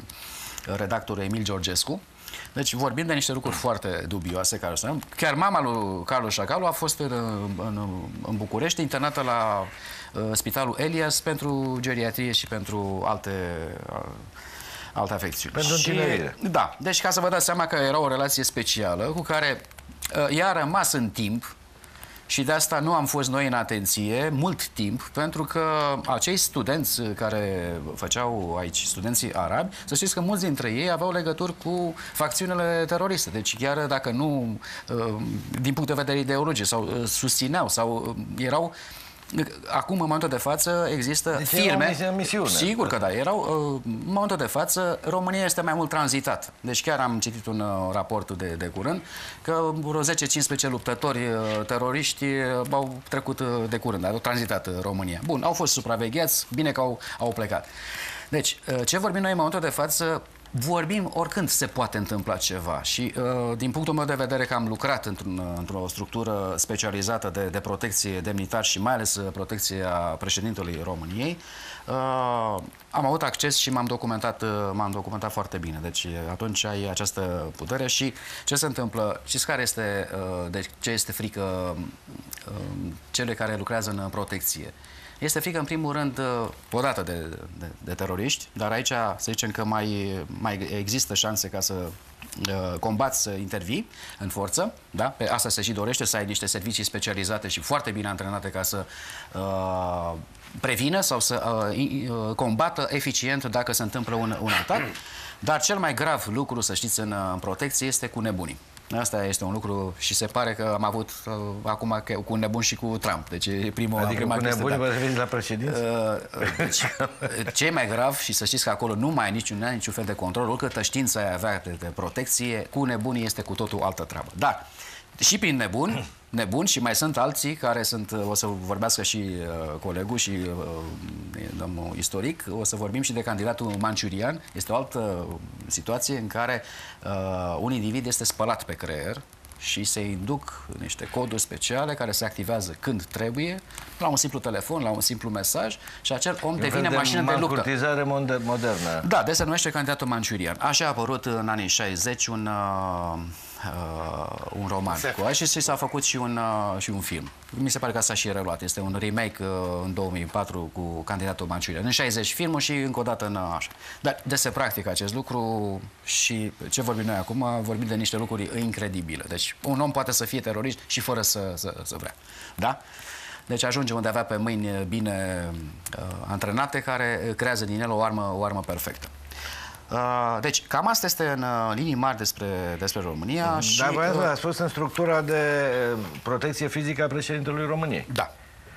redactorul Emil Georgescu. Deci vorbim de niște lucruri foarte dubioase. Care chiar mama lui Carlos Șacalu a fost în, în, în București, internată la uh, Spitalul Elias pentru geriatrie și pentru alte, uh, alte afecțiuni. Pentru întinerire. Da. Deci ca să vă dați seama că era o relație specială cu care uh, ea a rămas în timp. Și de asta nu am fost noi în atenție mult timp, pentru că acei studenți care făceau aici, studenții arabi, să știți că mulți dintre ei aveau legături cu facțiunile teroriste. Deci chiar dacă nu, din punct de vedere ideologic, sau susțineau, sau erau... Acum, în momentul de față, există deci firme... Era o misiune. Sigur că da. Erau, în momentul de față, România este mai mult tranzitată. Deci chiar am citit un uh, raport de, de curând că vreo zece cincisprezece luptători uh, teroriști uh, au trecut uh, de curând, au tranzitat uh, România. Bun, au fost supravegheați, bine că au, au plecat. Deci, uh, ce vorbim noi în momentul de față? Vorbim oricând se poate întâmpla ceva și uh, din punctul meu de vedere că am lucrat într-un, într-o structură specializată de, de protecție demnitar și mai ales protecția președintelui României, uh, am avut acces și m-am documentat, uh, m-am documentat foarte bine. Deci atunci ai această putere și ce se întâmplă, știți care este, uh, de ce este frică uh, cele care lucrează în protecție? Este frică, în primul rând, odată de, de, de teroriști, dar aici să zicem că mai, mai există șanse ca să uh, combați, să intervii în forță. Da? Pe asta se și dorește, să ai niște servicii specializate și foarte bine antrenate ca să uh, prevină sau să uh, combată eficient dacă se întâmplă un, un atac. Dar cel mai grav lucru, să știți, în, în protecție este cu nebunii. Asta este un lucru și se pare că am avut uh, acum că, cu nebun și cu Trump. Deci e primul, adică prima cu nebuni vă referiți la președință? Uh, deci, ce mai grav, și să știți că acolo nu mai ai niciun, niciun fel de control, oricâtă știință ai avea de, de protecție, cu nebunii este cu totul altă treabă. Dar și prin nebuni, nebuni și mai sunt alții care sunt, o să vorbească și uh, colegul și uh, domnul istoric, o să vorbim și de candidatul Manciurian. Este o altă situație în care uh, un individ este spălat pe creier și se induc niște coduri speciale care se activează când trebuie, la un simplu telefon, la un simplu mesaj și acel om devine de mașină de luptă. mancurtizare modernă. Da, de se numește candidatul Manciurian. Așa a apărut în anii șaizeci un, uh, uh, un roman cu aia și s-a făcut și un, uh, și un film. Mi se pare că s-a și reluat. Este un remake uh, în două mii patru cu Candidatul Manciulian. În șaizeci filmul și încă o dată în uh, așa. Dar de se practică acest lucru și ce vorbim noi acum, vorbim de niște lucruri incredibile. Deci un om poate să fie terorist și fără să, să, să vrea. Da? Deci ajunge unde avea pe mâini bine uh, antrenate, care creează din el o armă, o armă perfectă. Uh, deci, cam asta este în uh, linii mari despre, despre România. Dar și, uh, uh, a spus în structura de protecție fizică a președintelui României. Da.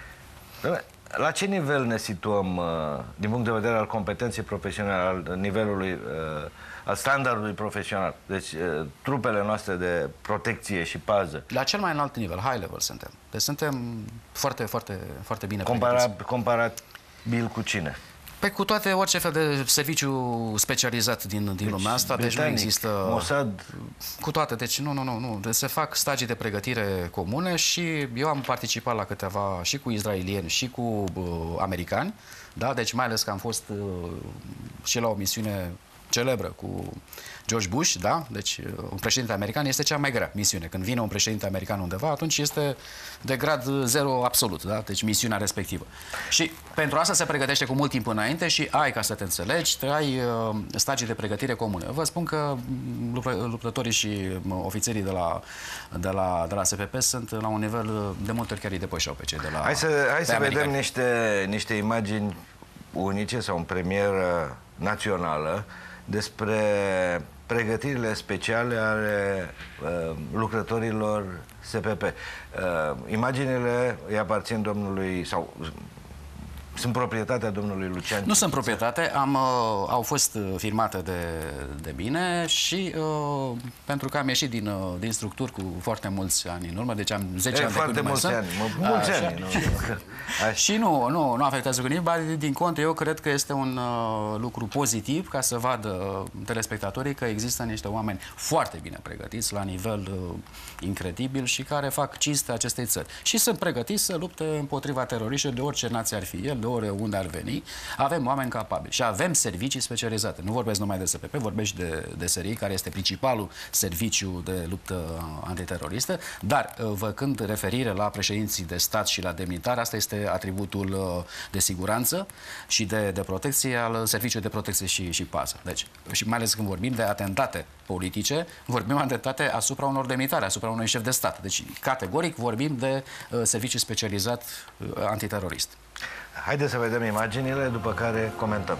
La ce nivel ne situăm, uh, din punct de vedere al competenței profesionale, al nivelului, uh, al standardului profesional? Deci, uh, trupele noastre de protecție și pază. La cel mai înalt nivel, high level suntem. Deci suntem foarte, foarte, foarte bine Compara, pregătiți. comparabil cu cine? Pe cu toate, orice fel de serviciu specializat din, din deci, lumea asta, deci nu există... Mossad... Cu toate, deci nu, nu, nu, nu. Deci se fac stagii de pregătire comune și eu am participat la câteva, și cu izraelieni, și cu uh, americani, da? Deci mai ales că am fost uh, și la o misiune celebră cu George Bush, da? Deci un președinte american este cea mai grea misiune. Când vine un președinte american undeva, atunci este de grad zero absolut, da? Deci misiunea respectivă. Și pentru asta se pregătește cu mult timp înainte și ai, ca să te înțelegi, ai uh, stagii de pregătire comune. Vă spun că luptătorii și ofițerii de la, de la, de la S P P sunt la un nivel de multe ori chiar îi depășeau pe cei de la... Hai să, hai să vedem niște, niște imagini unice sau în premieră națională despre pregătirile speciale ale uh, lucrătorilor S P P. Uh, imaginile îi aparțin domnului sau sunt proprietatea domnului Lucian. Nu sunt proprietate, am, uh, au fost filmate de, de bine și uh, pentru că am ieșit din, uh, din structuri cu foarte mulți ani în urmă, deci am zece e, ani foarte de mulți ani, mă, mulți ani. Nu, și nu, nu, nu afectează cu nimic, dar din contră eu cred că este un uh, lucru pozitiv ca să vadă uh, telespectatorii că există niște oameni foarte bine pregătiți la nivel uh, incredibil și care fac cinste acestei țări. Și sunt pregătiți să lupte împotriva teroriștilor de orice nație ar fi el, de oriunde ar veni. Avem oameni capabili și avem servicii specializate. Nu vorbesc numai de S P P, vorbesc de, de S R I, care este principalul serviciu de luptă antiteroristă, dar făcând referire la președinții de stat și la demnitari, asta este atributul de siguranță și de, de protecție al Serviciului de Protecție și, și Pază. Deci, și mai ales când vorbim de atentate politice, vorbim de atentate asupra unor demnitari, asupra unui șef de stat. Deci, categoric, vorbim de uh, serviciu specializat uh, antiterorist. Haideți să vedem imaginile, după care comentăm.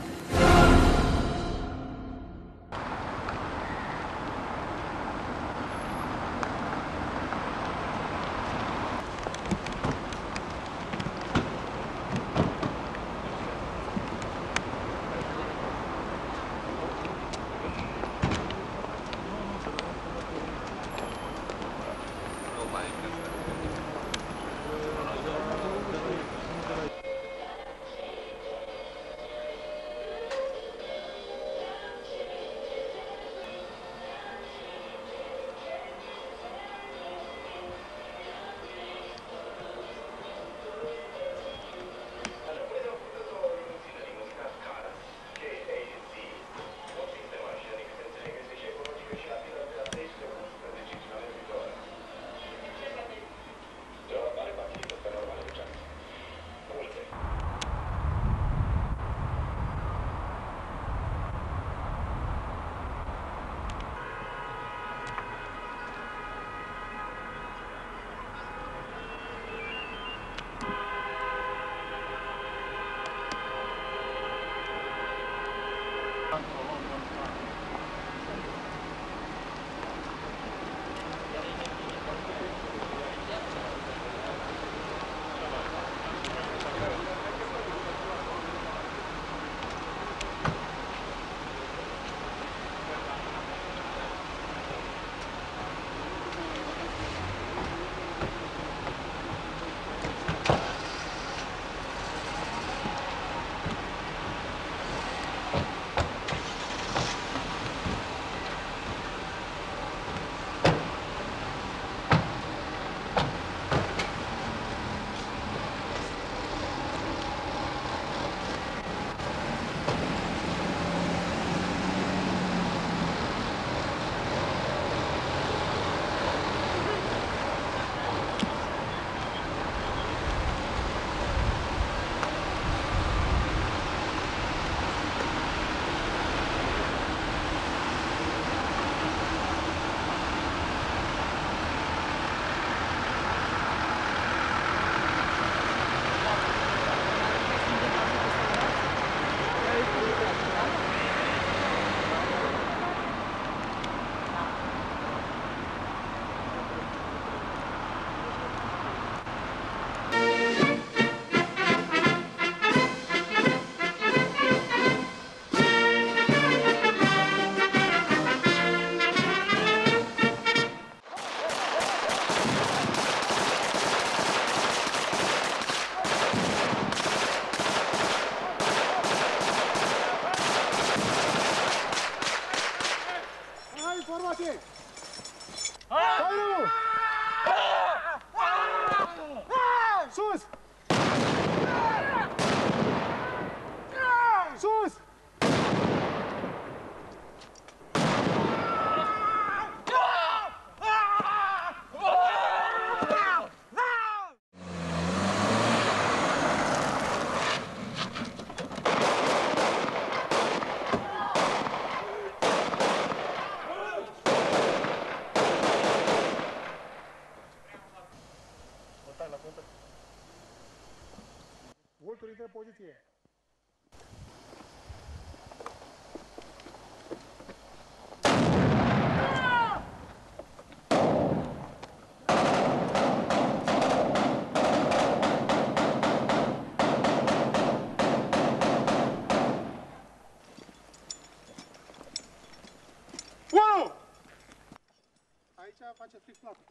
faceți fix plată.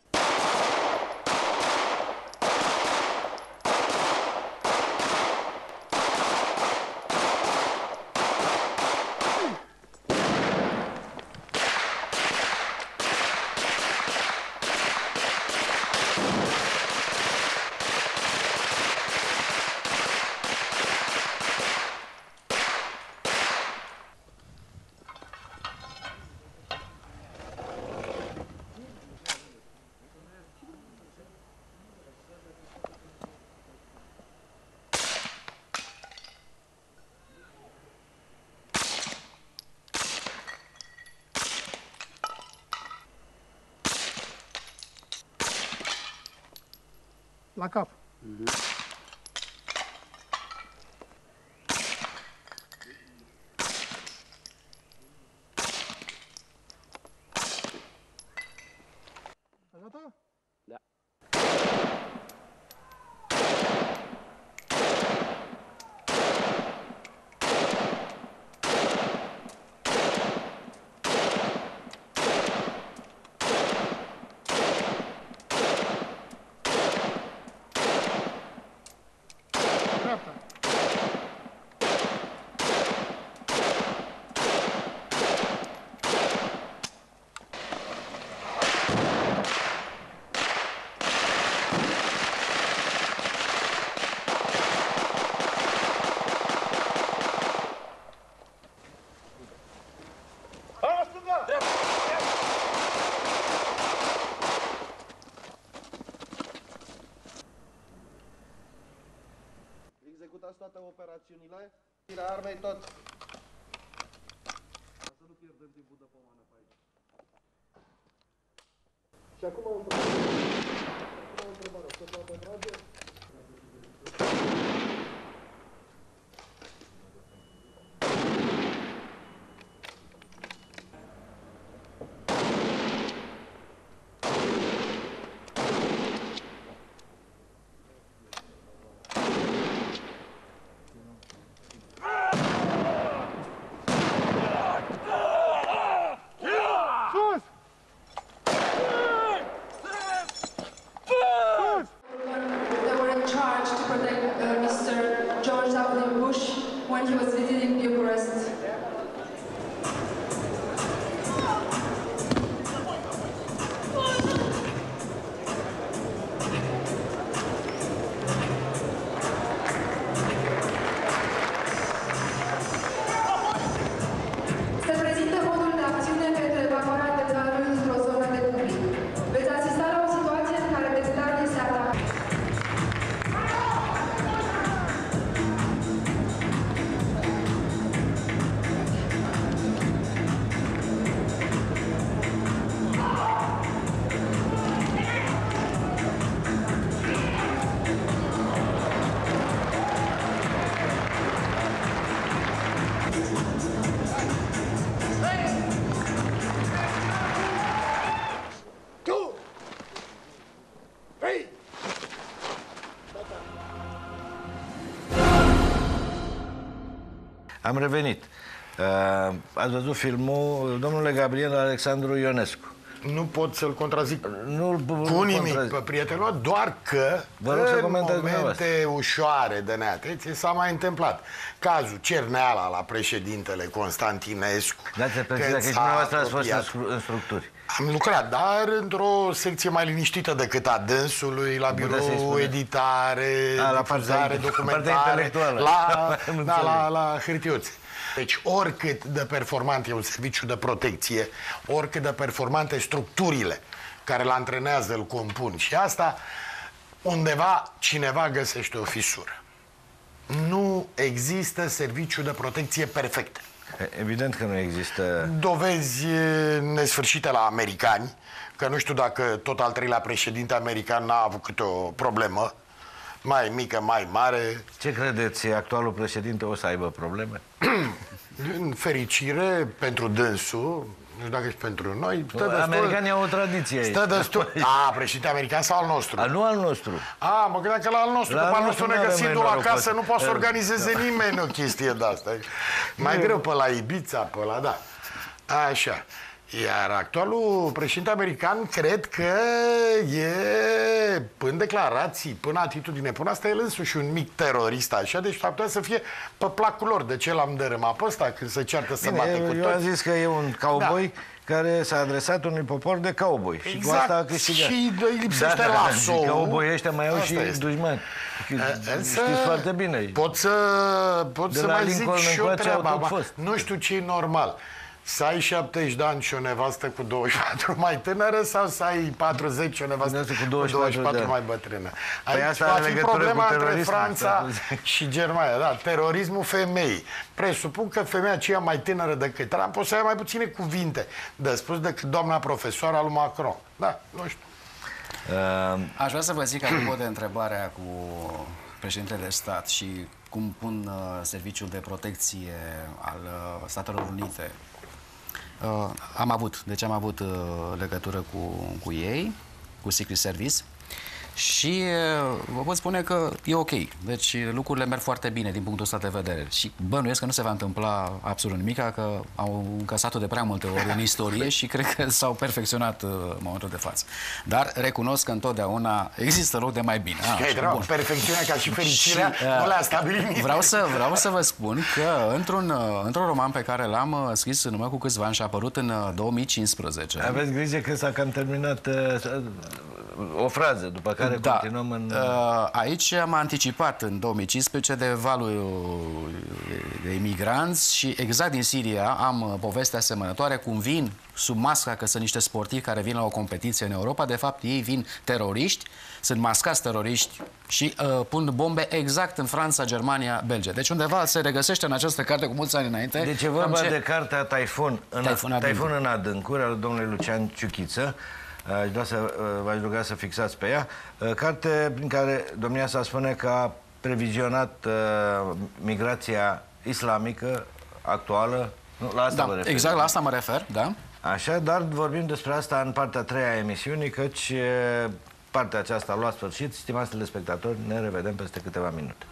La cap. Mm-hmm. Gata? Da. Dreapta. Executați toate operațiunile, tira armei tot. Ca să nu pierdem timpul de pomană pe aici. Și acum o întrebare. Acum o întrebare. Se poate trage? Sus! They were in charge to protect uh, Mister George W. Bush when he was visiting Bucharest. Se prezintă modul de acțiune pentru evacuarea detalului într-o zonă de public. Veți asista la o situație în care detalii se atacă. Am revenit. Uh, ați văzut filmul, domnule Gabriel Alexandru Ionescu. Nu pot să-l contrazic Nu cu nimic pe prietenul meu, doar că Vă rog să în comentați momente ușoare de neatețe s-a mai întâmplat. Cazul Cerneala la președintele Constantinescu. Dați să când că și s-a dumneavoastră ați fost apropiat. în, în structuri. Am lucrat, dar într-o secție mai liniștită decât a dânsului, la Puteți să-i birou, spuneți. editare, A, la difuzare, partea- documentare, partea intelectuală. la, Am da, la, înțeles. la hârtiuțe. Deci oricât de performant e un serviciu de protecție, oricât de performante structurile care îl antrenează, îl compun și asta, undeva cineva găsește o fisură. Nu există serviciu de protecție perfect. Evident că nu există. Dovezi nesfârșite la americani, că nu știu dacă tot al treilea președinte american n-a avut câte o problemă, mai mică, mai mare. Ce credeți, actualul președinte o să aibă probleme? În fericire, pentru dânsul, nu știu dacă și pentru noi, stă destul... Americanii au o tradiție aici. Stă destul... A, președinte american sau al nostru? A, nu al nostru. A, mă gândeam că la al nostru, La după al al nostru nostru ne n-avem găsindu-l noi noroc, acasă, poate. nu poate să Da. organizeze nimeni o chestie de asta. Mai greu pe la Ibița, pe la... Da. Așa. Iar actualul președinte american cred că e, până declarații, până atitudine, până asta el însuși un mic terorist așa, deci ar putea să fie pe placul lor. De ce l-am dărâmat pe ăsta când se ceartă să bate cu eu toți? am zis că e un cowboy da. care s-a adresat unui popor de cowboy. Exact. Și cu asta a câștigat. Și îi lipsește da, da, da. laso. Cowboy ăștia mai au asta și este. dușmani. Știți foarte bine. Pot să, pot de să mai Lincoln zic și o treabă. fost. Nu știu ce e normal. Să ai șaptezeci de ani și o nevastă cu douăzeci și patru mai tânără sau să ai patruzeci și o nevastă cu douăzeci și patru mai bătrână? Păi asta va are fi legătură problema cu între terorismul. Franța și Germania. Da, terorismul femeii. Presupun că femeia aceea mai tânără decât Trump o să ai mai puține cuvinte de spus decât doamna profesoară al lui Macron. Da, nu știu. Uh, Aș vrea să vă zic, apropo de întrebarea cu președintele de stat și cum pun uh, serviciul de protecție al uh, Statelor Unite. Uh, am avut, deci am avut uh, legătură cu, cu ei, cu Secret Service și uh, vă pot spune că e ok. Deci lucrurile merg foarte bine din punctul ăsta de vedere și bănuiesc că nu se va întâmpla absolut nimic, că au încăsat-o de prea multe ori în istorie și cred că s-au perfecționat uh, în momentul de faț. Dar recunosc că întotdeauna există loc de mai bine. Ah, perfecțiunea ca și fericirea și, uh, nu le-a stabilit. Vreau să, vreau să vă spun că într-un, într-un roman pe care l-am scris în urmă cu câțiva ani și a apărut în două mii cincisprezece. Aveți grijă că s-a cam terminat uh, o frază, după care da, continuăm în... Uh, aici am anticipat în două mii cincisprezece de valul de imigranți și exact din Siria am povestea asemănătoare cum vin sub masca că sunt niște sportivi care vin la o competiție în Europa. De fapt, ei vin teroriști, sunt mascați teroriști și uh, pun bombe exact în Franța, Germania, Belgia. Deci undeva se regăsește în această carte cu mulți ani înainte. Deci e vorba ce... de cartea Taifun în, Taifun, Taifun în adâncuri, al domnului Lucian Ciuchiță. Aș vrea să v-aș ruga să fixați pe ea. Carte prin care domnia sa spune că a previzionat uh, migrația islamică actuală. Nu, la asta da, vă refer. Exact la asta mă refer, da. Așa, dar vorbim despre asta în partea a treia a emisiunii, căci partea aceasta a luat sfârșit. Stimați telespectatori, ne revedem peste câteva minute.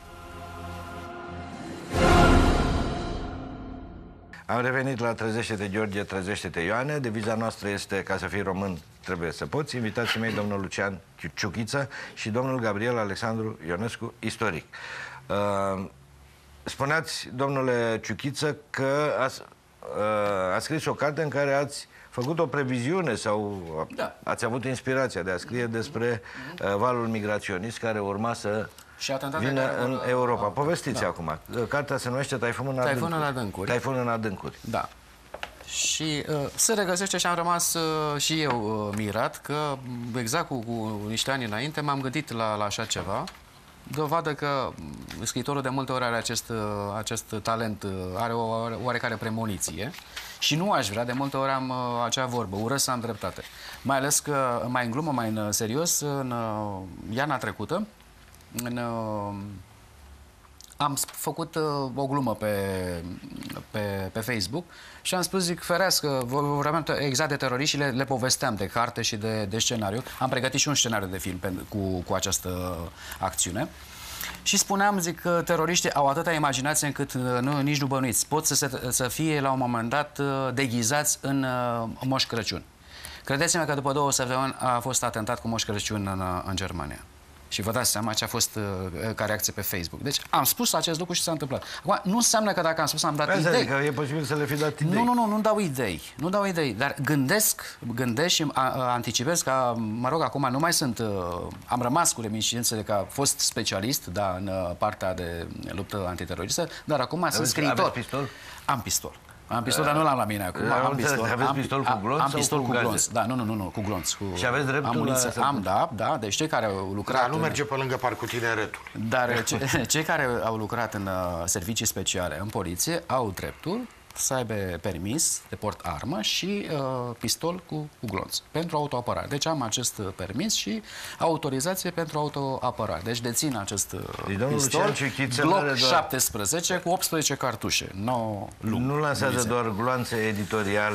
Am revenit la Trezește-te, George, Trezește-te, Ioane. Deviza noastră este, ca să fii român, trebuie să poți. Invitații mei, domnul Lucian Ciuchiță și domnul Gabriel Alexandru Ionescu, istoric. Uh, spuneați, domnule Ciuchiță, că ați, uh, ați scris o carte în care ați făcut o previziune sau da. ați avut inspirația de a scrie despre uh, valul migraționist care urma să și vine în Europa. Povestiți da. acum. Cartea se numește Taifun în adâncuri. Taifun în adâncuri. Taifun în adâncuri. Da. Și uh, se regăsește și am rămas uh, și eu uh, mirat că exact cu, cu niște ani înainte m-am gândit la, la așa ceva. Dovadă că scriitorul de multe ori are acest, uh, acest talent, uh, are o oarecare premoniție și nu aș vrea, de multe ori am uh, acea vorbă, urăsc să am dreptate. Mai ales că, mai în glumă, mai în serios, în uh, iarna trecută, În, uh, am făcut uh, o glumă pe, pe, pe Facebook și am spus, zic, ferească, vorbeam exact de teroriști și le, le povesteam de carte și de, de scenariu. Am pregătit și un scenariu de film pe, cu, cu această acțiune. Și spuneam, zic, că teroriștii au atâta imaginație încât nu, nici nu bănuiți. Pot să, se, să fie la un moment dat deghizați în uh, Moș Crăciun. Credeți-mă că după două săptămâni a fost atentat cu Moș Crăciun în, în Germania. Și vă dați seama ce a fost uh, ca reacție pe Facebook. Deci am spus acest lucru și s-a întâmplat. Acum, nu înseamnă că dacă am spus am dat Asta idei. Adică e posibil să le fi dat idei. Nu, nu, nu, nu dau idei. Nu dau idei, dar gândesc, gândesc și a, a, anticipez că, mă rog, acum nu mai sunt, uh, am rămas cu reminiscențele că a fost specialist, da, în uh, partea de luptă antiteroristă, dar acum aveți, sunt scriitor. Aveți pistol? Am pistol. Am pistol, dar nu l-am la mine acum. Am pistol. Aveți pistol cu glonț? Am pistol cu, cu glonț. Da, nu, nu, nu, nu, cu glonț. Cu și aveți dreptul la... să... Am, da, da, deci cei care au lucrat... Dar nu merge pe lângă parcul tineretul. Dar ce, cei care au lucrat în uh, servicii speciale, în poliție, au dreptul să aibă permis de port armă și uh, pistol cu, cu glonț pentru autoapărare. Deci am acest permis și autorizație pentru autoapărare. Deci dețin acest uh, pistol Glock șaptesprezece cu optsprezece cartușe. nouă lung. Nu lansează doar gloanțe editoriale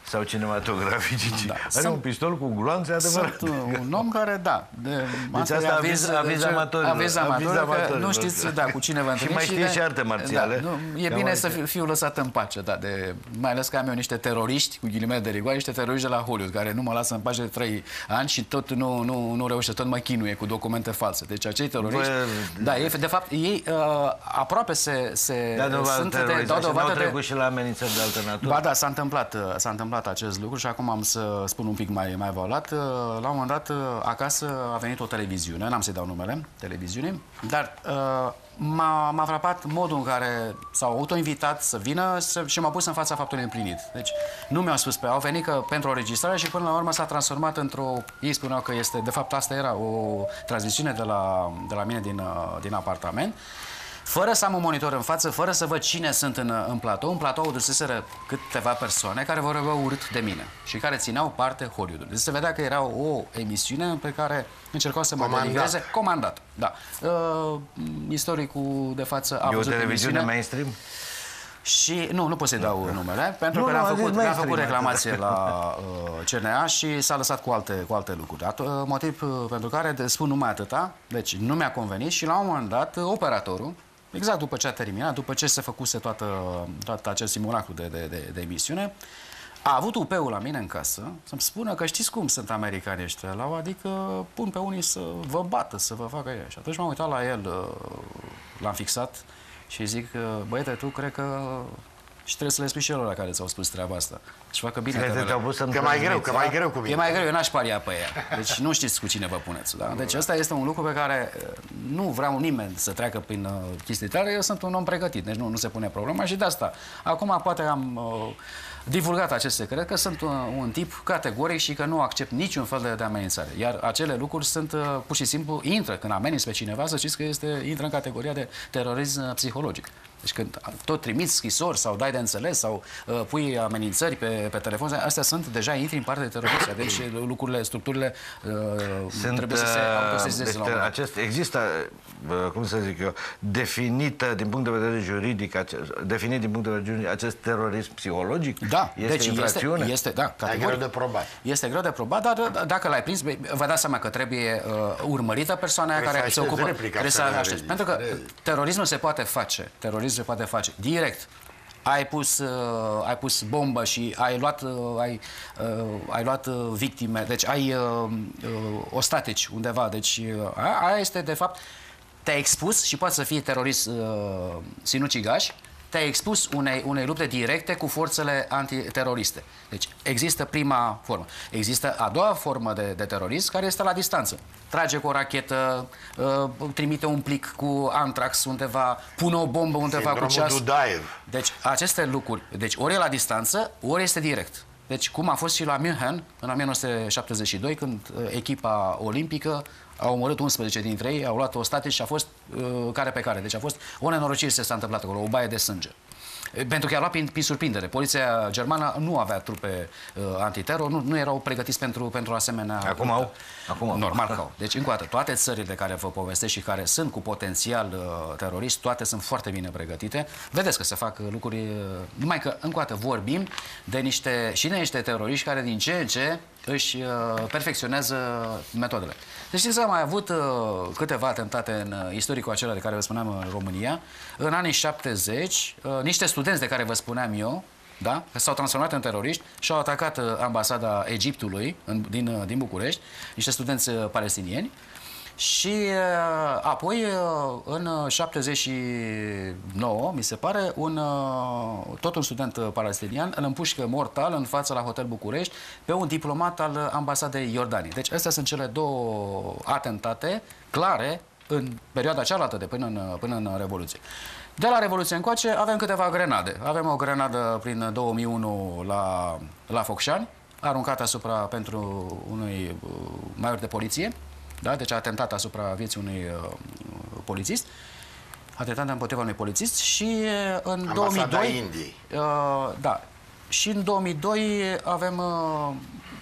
sau cinematografice, ci Da. are Sunt- un pistol cu gloanțe adevărat. Sunt un om care, da. De, Deci asta e aviz, aviz amatorilor. Aviz amatorilor, că nu știți, da, cu cine vă Și întâlniți. mai știți de- și arte marțiale. Da, nu, e Cam bine aici. să fiu, fiu lăsat în pace, da, de, mai ales că am eu niște teroriști, cu ghilimele de rigoare, niște teroriști de la Hollywood, care nu mă lasă în pace de trei ani și tot nu, nu, nu reușesc, tot mă chinuie cu documente false. Deci acei teroriști, Bă, da, ei, de fapt, ei uh, aproape se, se Da, dovadă sunt de, terorism. dau Și n-au dovadă de... trecut și la amenințări de altă natură. Ba da, s-a întâmplat, s-a întâmplat acest lucru și acum am să spun un pic mai, mai volat. La un moment dat, acasă a venit o televiziune, n-am să-i dau numele, televiziune, dar uh, m-a, m-a frapat modul în care s-au autoinvitat să vină să, și m-a pus în fața faptului împlinit. Deci nu mi-au spus pe, au venit că pentru o registrare și până la urmă s-a transformat într-o, ei spuneau că este, de fapt asta era o transmisiune de la, de la mine din, uh, din apartament, fără să am un monitor în față, fără să văd cine sunt în, în platou. În platou au duseseră câteva persoane care vorbeau urât de mine și care țineau parte Hollywood. Deci se vedea că era o emisiune pe care încercau să mă Comandat. denigreze. Comandat. Da. Uh, istoricul de față a E o văzut televiziune emisiunea. mainstream? Și nu, nu pot să-i dau numele, pentru Nu, că nu, le-am a zis făcut, le-am mainstream, făcut atât. reclamație la uh, C N A și s-a lăsat cu alte, cu alte lucruri. At- uh, motiv uh, pentru care de, spun numai atâta, deci nu mi-a convenit și la un moment dat uh, operatorul, exact după ce a terminat, după ce se făcuse toată, toată acest simulacru de, de, de, de emisiune, a avut U P-ul la mine în casă să-mi spună că știți cum sunt americanii ăștia, la, adică pun pe unii să vă bată, să vă facă ea. Și atunci m-am uitat la el, uh, l-am fixat și zic, băiete, tu cred că și trebuie să le spui și celor care ți-au spus treaba asta. Și facă bine. Crezi că te-au pus să-mi Că mai greu, transmiți, că mai da? greu cu mine. E mai greu, eu n-aș paria pe ea. Deci nu știți cu cine vă puneți. Da? Deci ăsta este un lucru pe care uh, nu vreau nimeni să treacă prin uh, chestii tale. Eu sunt un om pregătit, deci nu, nu se pune problema și de asta. Acum poate am uh, divulgat acest secret, că sunt un, un tip categoric și că nu accept niciun fel de, de amenințare. Iar acele lucruri sunt uh, pur și simplu, intră, când ameninți pe cineva, să știți că este, intră în categoria de terorism uh, psihologic. Deci când tot trimiți scrisori sau dai de înțeles sau uh, pui amenințări pe, pe telefon, astea sunt deja intri în partea de terorism. Deci lucrurile, structurile uh, Sunt, trebuie să se autosezeze deci, la un moment dat. acest, există, uh, cum să zic eu, definită din punct de vedere juridic, acest, definit din punct de vedere juridic acest terorism psihologic? Da, este deci infracțiune? este, este, da, E categoric. greu de probat. Este greu de probat, dar d- dacă l-ai prins, bă, vă dați seama că trebuie uh, urmărită persoana aia Trebuie care să se aștepți ocupă. replica Trebuie să asta la aștepți. Pentru că înregistrare. terorismul se poate face. Terorismul se poate face direct. Ai pus, uh, ai pus bombă și ai luat, uh, ai, uh, ai luat uh, victime, deci ai uh, uh, ostatici undeva. Deci uh, aia, aia este, de fapt, te-ai expus și poate să fie terorist uh, sinucigaș, te-ai expus unei, unei lupte directe cu forțele antiteroriste. Deci există prima formă. Există a doua formă de, de terorism, care este la distanță. Trage cu o rachetă, uh, trimite un plic cu antrax undeva, pune o bombă undeva cu Sindromul ceas. Dudaev. Deci aceste lucruri, deci ori e la distanță, ori este direct. Deci cum a fost și la München în o mie nouă sute șaptezeci și doi, când uh, echipa olimpică a omorât unsprezece dintre ei, au luat ostatici și a fost uh, care pe care. Deci a fost o nenorocire ce s-a întâmplat acolo, o baie de sânge. Pentru că i-a luat prin, prin surprindere. Poliția germană nu avea trupe uh, antiteror, nu, nu erau pregătiți pentru, pentru asemenea... Acum au? Acum au. Normal că au. Deci, încă o dată, toate țările care vă povestesc și care sunt cu potențial uh, terorist, toate sunt foarte bine pregătite. Vedeți că se fac uh, lucruri... Uh, numai că, încă o dată, vorbim de niște, și de niște teroriști care din ce în ce își uh, perfecționează metodele. Deci știți că am mai avut uh, câteva atentate în uh, istoricul acela de care vă spuneam în România. În anii șaptezeci, uh, niște studenți de care vă spuneam eu, da, s-au transformat în teroriști și au atacat uh, ambasada Egiptului în, din, uh, din București, niște studenți uh, palestinieni. Și uh, apoi, uh, în șaptezeci și nouă, mi se pare, un, uh, tot un student uh, palestinian îl împușcă mortal în fața la Hotel București pe un diplomat al ambasadei Iordaniei. Deci astea sunt cele două atentate clare în perioada cealaltă de până în, până în Revoluție. De la Revoluție încoace avem câteva grenade. Avem o grenadă prin două mii unu la, la Focșani, aruncată asupra pentru unui uh, maior de poliție. Da? Deci a atentat asupra vieții unui uh, polițist, atentat împotriva unui polițist și uh, în Ambasada două mii doi... Indiei. Uh, da. Și în două mii doi avem uh,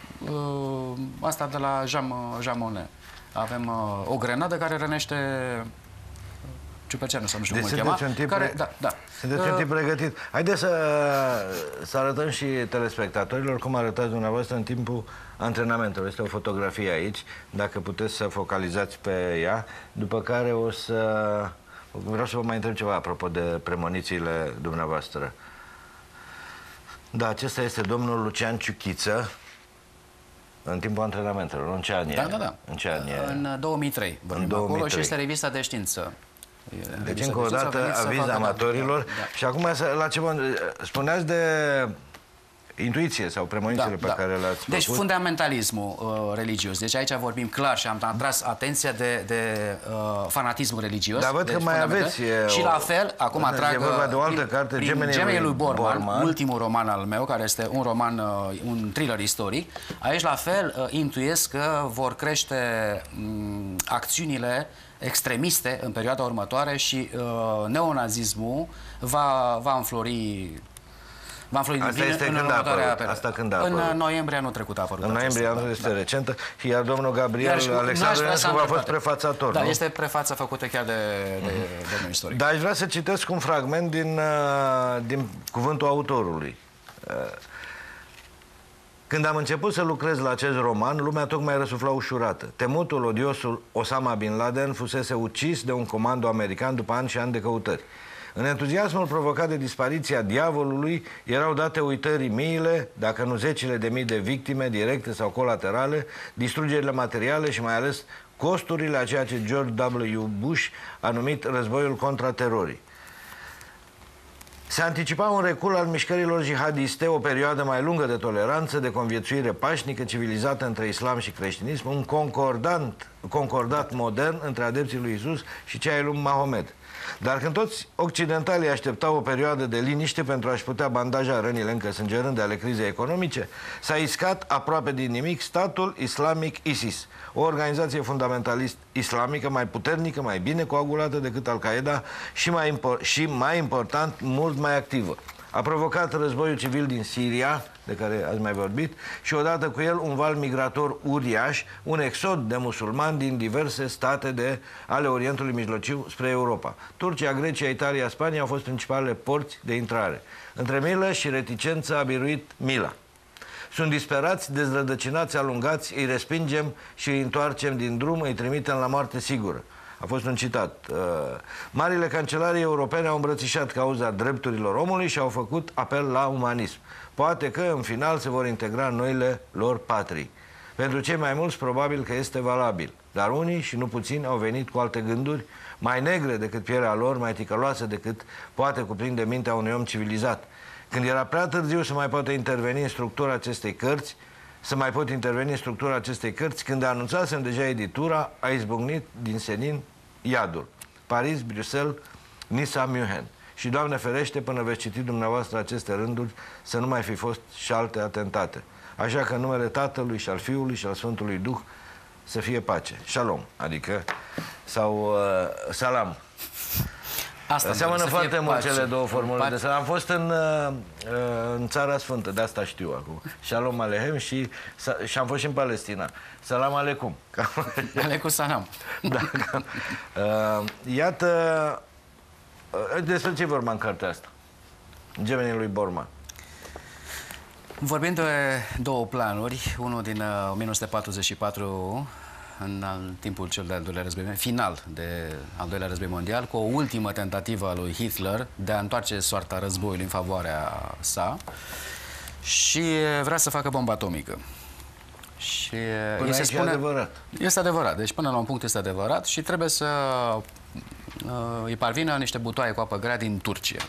uh, asta de la Jean, Jean Monnet. Avem uh, o grenadă care rănește Ciuperceanu, sau nu știu Deci cum îl chema. sunteți un tip, Care, pre... da, da. sunteți un Uh, tip pregătit. Haideți să, să arătăm și telespectatorilor cum arătați dumneavoastră în timpul antrenamentului. Este o fotografie aici, dacă puteți să focalizați pe ea, după care o să... Vreau să vă mai întreb ceva apropo de premonițiile dumneavoastră. Da, acesta este domnul Lucian Ciuchiță, în timpul antrenamentelor. În ce an e? Da, da, da. În ce an e? În două mii trei. În două mii acolo trei. și este revista de știință. Deci, încă o dată, aviz amatorilor. Da. Și acum, la ce vă... Spuneați de intuiție sau premonițiile Da, pe da. care le-ați Deci făcut. fundamentalismul uh, religios. Deci aici vorbim clar și am atras atenția de, de uh, fanatismul religios. Dar văd deci că mai aveți, e și o- la fel, acum e atrag vorba de o altă prin, carte, prin Gemenii Gemenii lui lui Borman, Borman. ultimul roman al meu, care este un roman, uh, un thriller istoric. Aici la fel uh, intuiesc că vor crește um, acțiunile extremiste în perioada următoare și uh, neonazismul va, va înflori. Va înflori Asta din este în când a următoarea apărut? perioadă. Asta când a În apărut? noiembrie anul trecut a apărut. În noiembrie acesta, anul da, este da. recentă, iar domnul Gabriel Iar și cu- Alexandru n-aș vrea să Ionescu am a fost dreptate. prefațator, Da, nu? este prefața făcută chiar de, de domnul istoric. Dar aș vrea să citesc un fragment din, uh, din cuvântul autorului. Uh, Când am început să lucrez la acest roman, lumea tocmai răsufla ușurată. Temutul, odiosul Osama Bin Laden fusese ucis de un comando american după ani și ani de căutări. În entuziasmul provocat de dispariția diavolului, erau date uitării miile, dacă nu zecile de mii de victime, directe sau colaterale, distrugerile materiale și mai ales costurile a ceea ce George W. Bush a numit războiul contra terorii. Se anticipa un recul al mișcărilor jihadiste, o perioadă mai lungă de toleranță, de conviețuire pașnică, civilizată între islam și creștinism, un concordant, concordat modern între adepții lui Isus și cei ai lui Mahomed. Dar când toți occidentalii așteptau o perioadă de liniște pentru a-și putea bandaja rănile încă sângerânde ale crizei economice, s-a iscat aproape din nimic statul islamic ISIS, o organizație fundamentalist islamică mai puternică, mai bine coagulată decât Al-Qaeda și mai, impor- și mai important, mult mai activă. A provocat războiul civil din Siria, de care ați mai vorbit, și odată cu el un val migrator uriaș, un exod de musulmani din diverse state de, ale Orientului Mijlociu spre Europa. Turcia, Grecia, Italia, Spania au fost principalele porți de intrare. Între milă și reticență a biruit mila. Sunt disperați, dezrădăcinați, alungați, îi respingem și îi întoarcem din drum, îi trimitem la moarte sigură. A fost un citat. Uh, Marile cancelarii europene au îmbrățișat cauza drepturilor omului și au făcut apel la umanism. Poate că în final se vor integra în noile lor patrii. Pentru cei mai mulți probabil că este valabil. Dar unii și nu puțini au venit cu alte gânduri, mai negre decât pielea lor, mai ticăloase decât poate cuprinde mintea unui om civilizat. Când era prea târziu să mai poată interveni în structura acestei cărți, să mai pot interveni în structura acestei cărți, când anunțasem deja editura, a izbucnit din senin iadul. Paris, Bruxelles, Nisa, München. Și, Doamne ferește, până veți citi dumneavoastră aceste rânduri, să nu mai fi fost și alte atentate. Așa că în numele Tatălui și al Fiului și al Sfântului Duh să fie pace. Shalom, adică, sau uh, salam. Asta Seamănă foarte mult cele două formule Pace. de salam. Am fost în, uh, în Țara Sfântă, de asta știu acum. Shalom Aleichem și, și am fost și în Palestina. Salam alecum. Alecum salam. Da. Uh, iată, uh, despre ce vorba în cartea asta? Gemenii lui Borman. Vorbim de două planuri, unul din uh, o mie nouă sute patruzeci și patru, în al, timpul cel de-al doilea război, final de al doilea război mondial, cu o ultimă tentativă a lui Hitler de a întoarce soarta războiului în favoarea sa și vrea să facă bomba atomică. Și Până îi se aici spune, e adevărat. Este adevărat, deci până la un punct este adevărat și trebuie să uh, îi parvină niște butoaie cu apă grea din Turcia.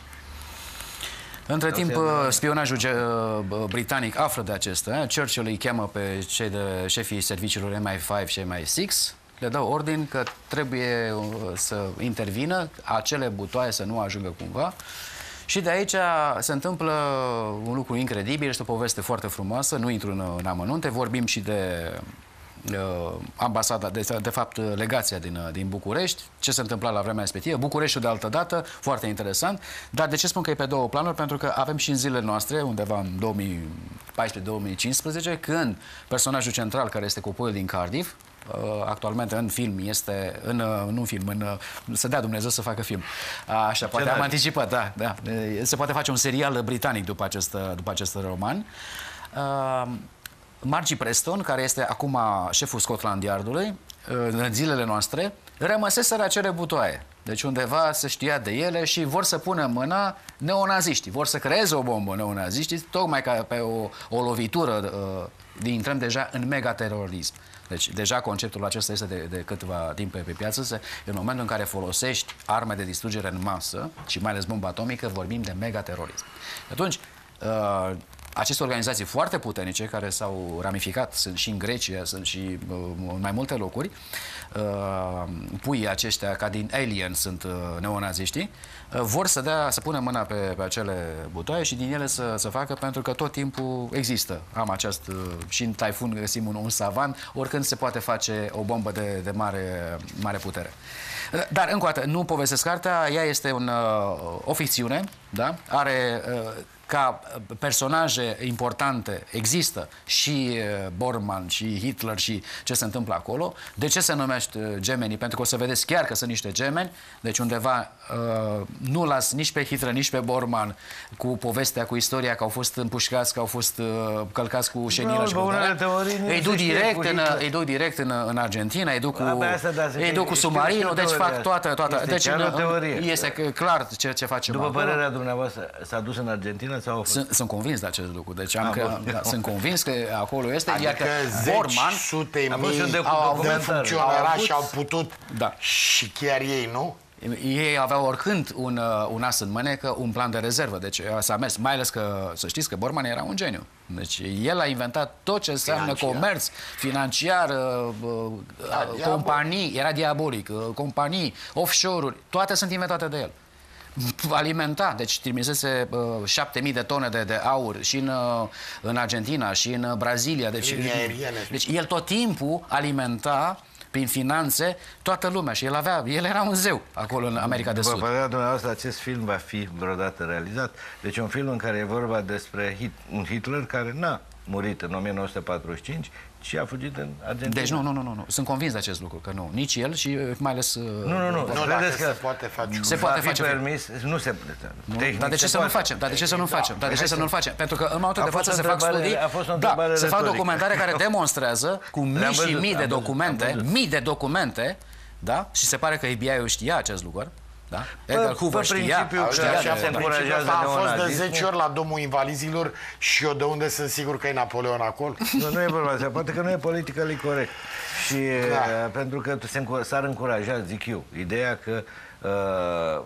Între timp, spionajul britanic află de acesta. Churchill îi cheamă pe cei de șefii serviciilor M I cinci și M I șase, le dă ordin că trebuie să intervină, acele butoaie să nu ajungă cumva. Și de aici se întâmplă un lucru incredibil, este o poveste foarte frumoasă, nu intru în, în amănunte, vorbim și de uh, ambasada, de, de fapt legația din, din București, ce se întâmpla la vremea respectivă, Bucureștiul de altă dată, foarte interesant, dar de ce spun că e pe două planuri? Pentru că avem și în zilele noastre, undeva în două mii paisprezece două mii cincisprezece, când personajul central, care este copoiul din Cardiff, actualmente în film este, în, nu în film, în, să dea Dumnezeu să facă film. Așa, poate am anticipat, da, da. Se poate face un serial britanic după acest, după acest roman. Margie Preston, care este acum șeful Scotland Yardului, în zilele noastre, rămăseseră acele butoaie. Deci undeva se știa de ele și vor să pună în mâna neonaziștii. Vor să creeze o bombă neonaziștii, tocmai ca pe o, o lovitură, uh, intrăm deja în megaterorism. Deci deja conceptul acesta este de, de câteva timp pe, pe piață. Se, în momentul în care folosești arme de distrugere în masă și mai ales bomba atomică, vorbim de megaterorism. Atunci, uh, aceste organizații foarte puternice, care s-au ramificat, sunt și în Grecia, sunt și uh, în mai multe locuri, uh, puii aceștia, ca din Alien, sunt uh, neonaziștii, uh, vor să dea, să pună mâna pe, pe acele butoaie și din ele să, să facă, pentru că tot timpul există. Am acest, uh, și în Taifun găsim un, un savan, oricând se poate face o bombă de, de mare, mare putere. Dar, încă o dată, nu povestesc cartea, ea este un, uh, o ficțiune, da? Are... Uh, ca personaje importante există și Bormann și Hitler și ce se întâmplă acolo. De ce se numește gemenii? Pentru că o să vedeți chiar că sunt niște gemeni, deci undeva uh, nu las nici pe Hitler, nici pe Bormann cu povestea, cu istoria că au fost împușcați, că au fost uh, călcați cu șenilă și cu îi duc direct, în, îi duc direct în, în Argentina, îi duc cu, îi duc cu submarinul, deci fac toată, toată. Este deci în, este clar ce, ce facem După acolo. părerea dumneavoastră, s-a dus în Argentina? Sunt, sunt convins de acest lucru. Deci am, că, da, sunt convins că acolo este. Adică iar că zeci, Bormann, sute mii de au avut funcționari și au putut, da. Și chiar ei, nu? Ei aveau oricând un, un as în mânecă, un plan de rezervă. Deci s-a mers, mai ales că, să știți că Bormann era un geniu. Deci el a inventat tot ce înseamnă financiar. Comerț, financiar, da, companii, era diabolic, companii, offshore-uri, toate sunt inventate de el. Alimenta, deci trimisese uh, șapte mii de tone de, de aur și în, uh, în Argentina și în uh, Brazilia. Deci, deci el tot timpul alimenta prin finanțe toată lumea și el avea, el era un zeu acolo în America de Sud. După părerea dumneavoastră, acest film va fi vreodată realizat? Deci un film în care e vorba despre hit, un Hitler care n-a murit în o mie nouă sute patruzeci și cinci, și a fugit în Argentina. Deci nu, nu, nu, nu. Sunt convins de acest lucru, că nu. Nici el și mai ales... Nu, nu, nu. Nu, dacă se poate face. Se poate face. Permis, nu se... Dar de ce să nu facem? Dar de ce să nu facem? Dar de ce să nu facem? Pentru că în momentul de față se fac studii, da, se fac documentare care demonstrează cu mii și mii de documente, mii de documente, da? Și se pare că F B I-ul știa acest lucru. Da? Edgar Hoover știa, știa, se încurajează. A fost de zece ori la Domul Invalizilor și eu de unde sunt sigur că e Napoleon acolo? Nu, nu e vorba, poate că nu e politically corect. Și da. Pentru că s-ar încuraja, zic eu, ideea că uh,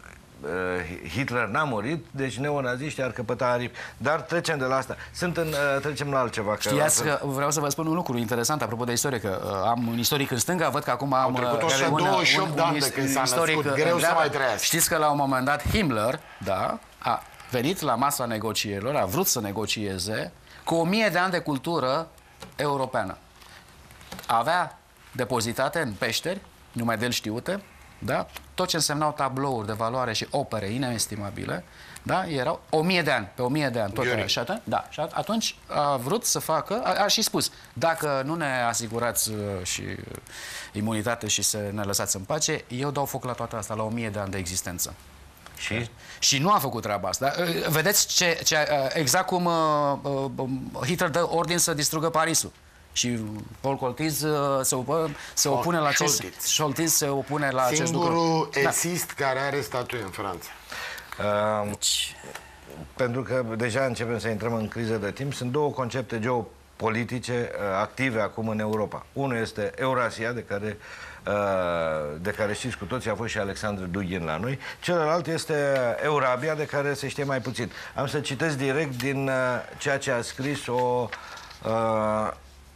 Hitler n-a murit, deci neonaziștii ar căpăta aripi. Dar trecem de la asta. Sunt în, uh, trecem la altceva. Că Știați că vreau să vă spun un lucru interesant apropo de istorie, că uh, am un istoric în stânga, văd că acum am uh, o sută douăzeci și opt de ani de când s-a născut. Greu să mai trăiască. Știți că la un moment dat Himmler, da, a venit la masa negocierilor, a vrut să negocieze cu o mie de ani de cultură europeană. Avea depozitate în peșteri, numai de el știute, da? Tot ce însemnau tablouri de valoare și opere inestimabile, da? Erau o mie de ani, pe o mie de ani. Tot și, atunci, da, și atunci a vrut să facă, a, a și spus, dacă nu ne asigurați uh, și uh, imunitate și să ne lăsați în pace, eu dau foc la toată asta, la o mie de ani de existență. Și? Și nu a făcut treaba asta. Vedeți ce, ce, exact cum uh, uh, Hitler dă ordin să distrugă Parisul. Și Paul Coltiz uh, se, opă, se opune la acest... Scholtiz se opune la acest lucru. Singurul esist da. care are statuie în Franța. Uh, deci... Pentru că deja începem să intrăm în criză de timp, sunt două concepte geopolitice uh, active acum în Europa. Unul este Eurasia, de care, uh, de care știți cu toții, a fost și Alexandru Dugin la noi. Celălalt este Eurabia, de care se știe mai puțin. Am să citesc direct din uh, ceea ce a scris o... Uh,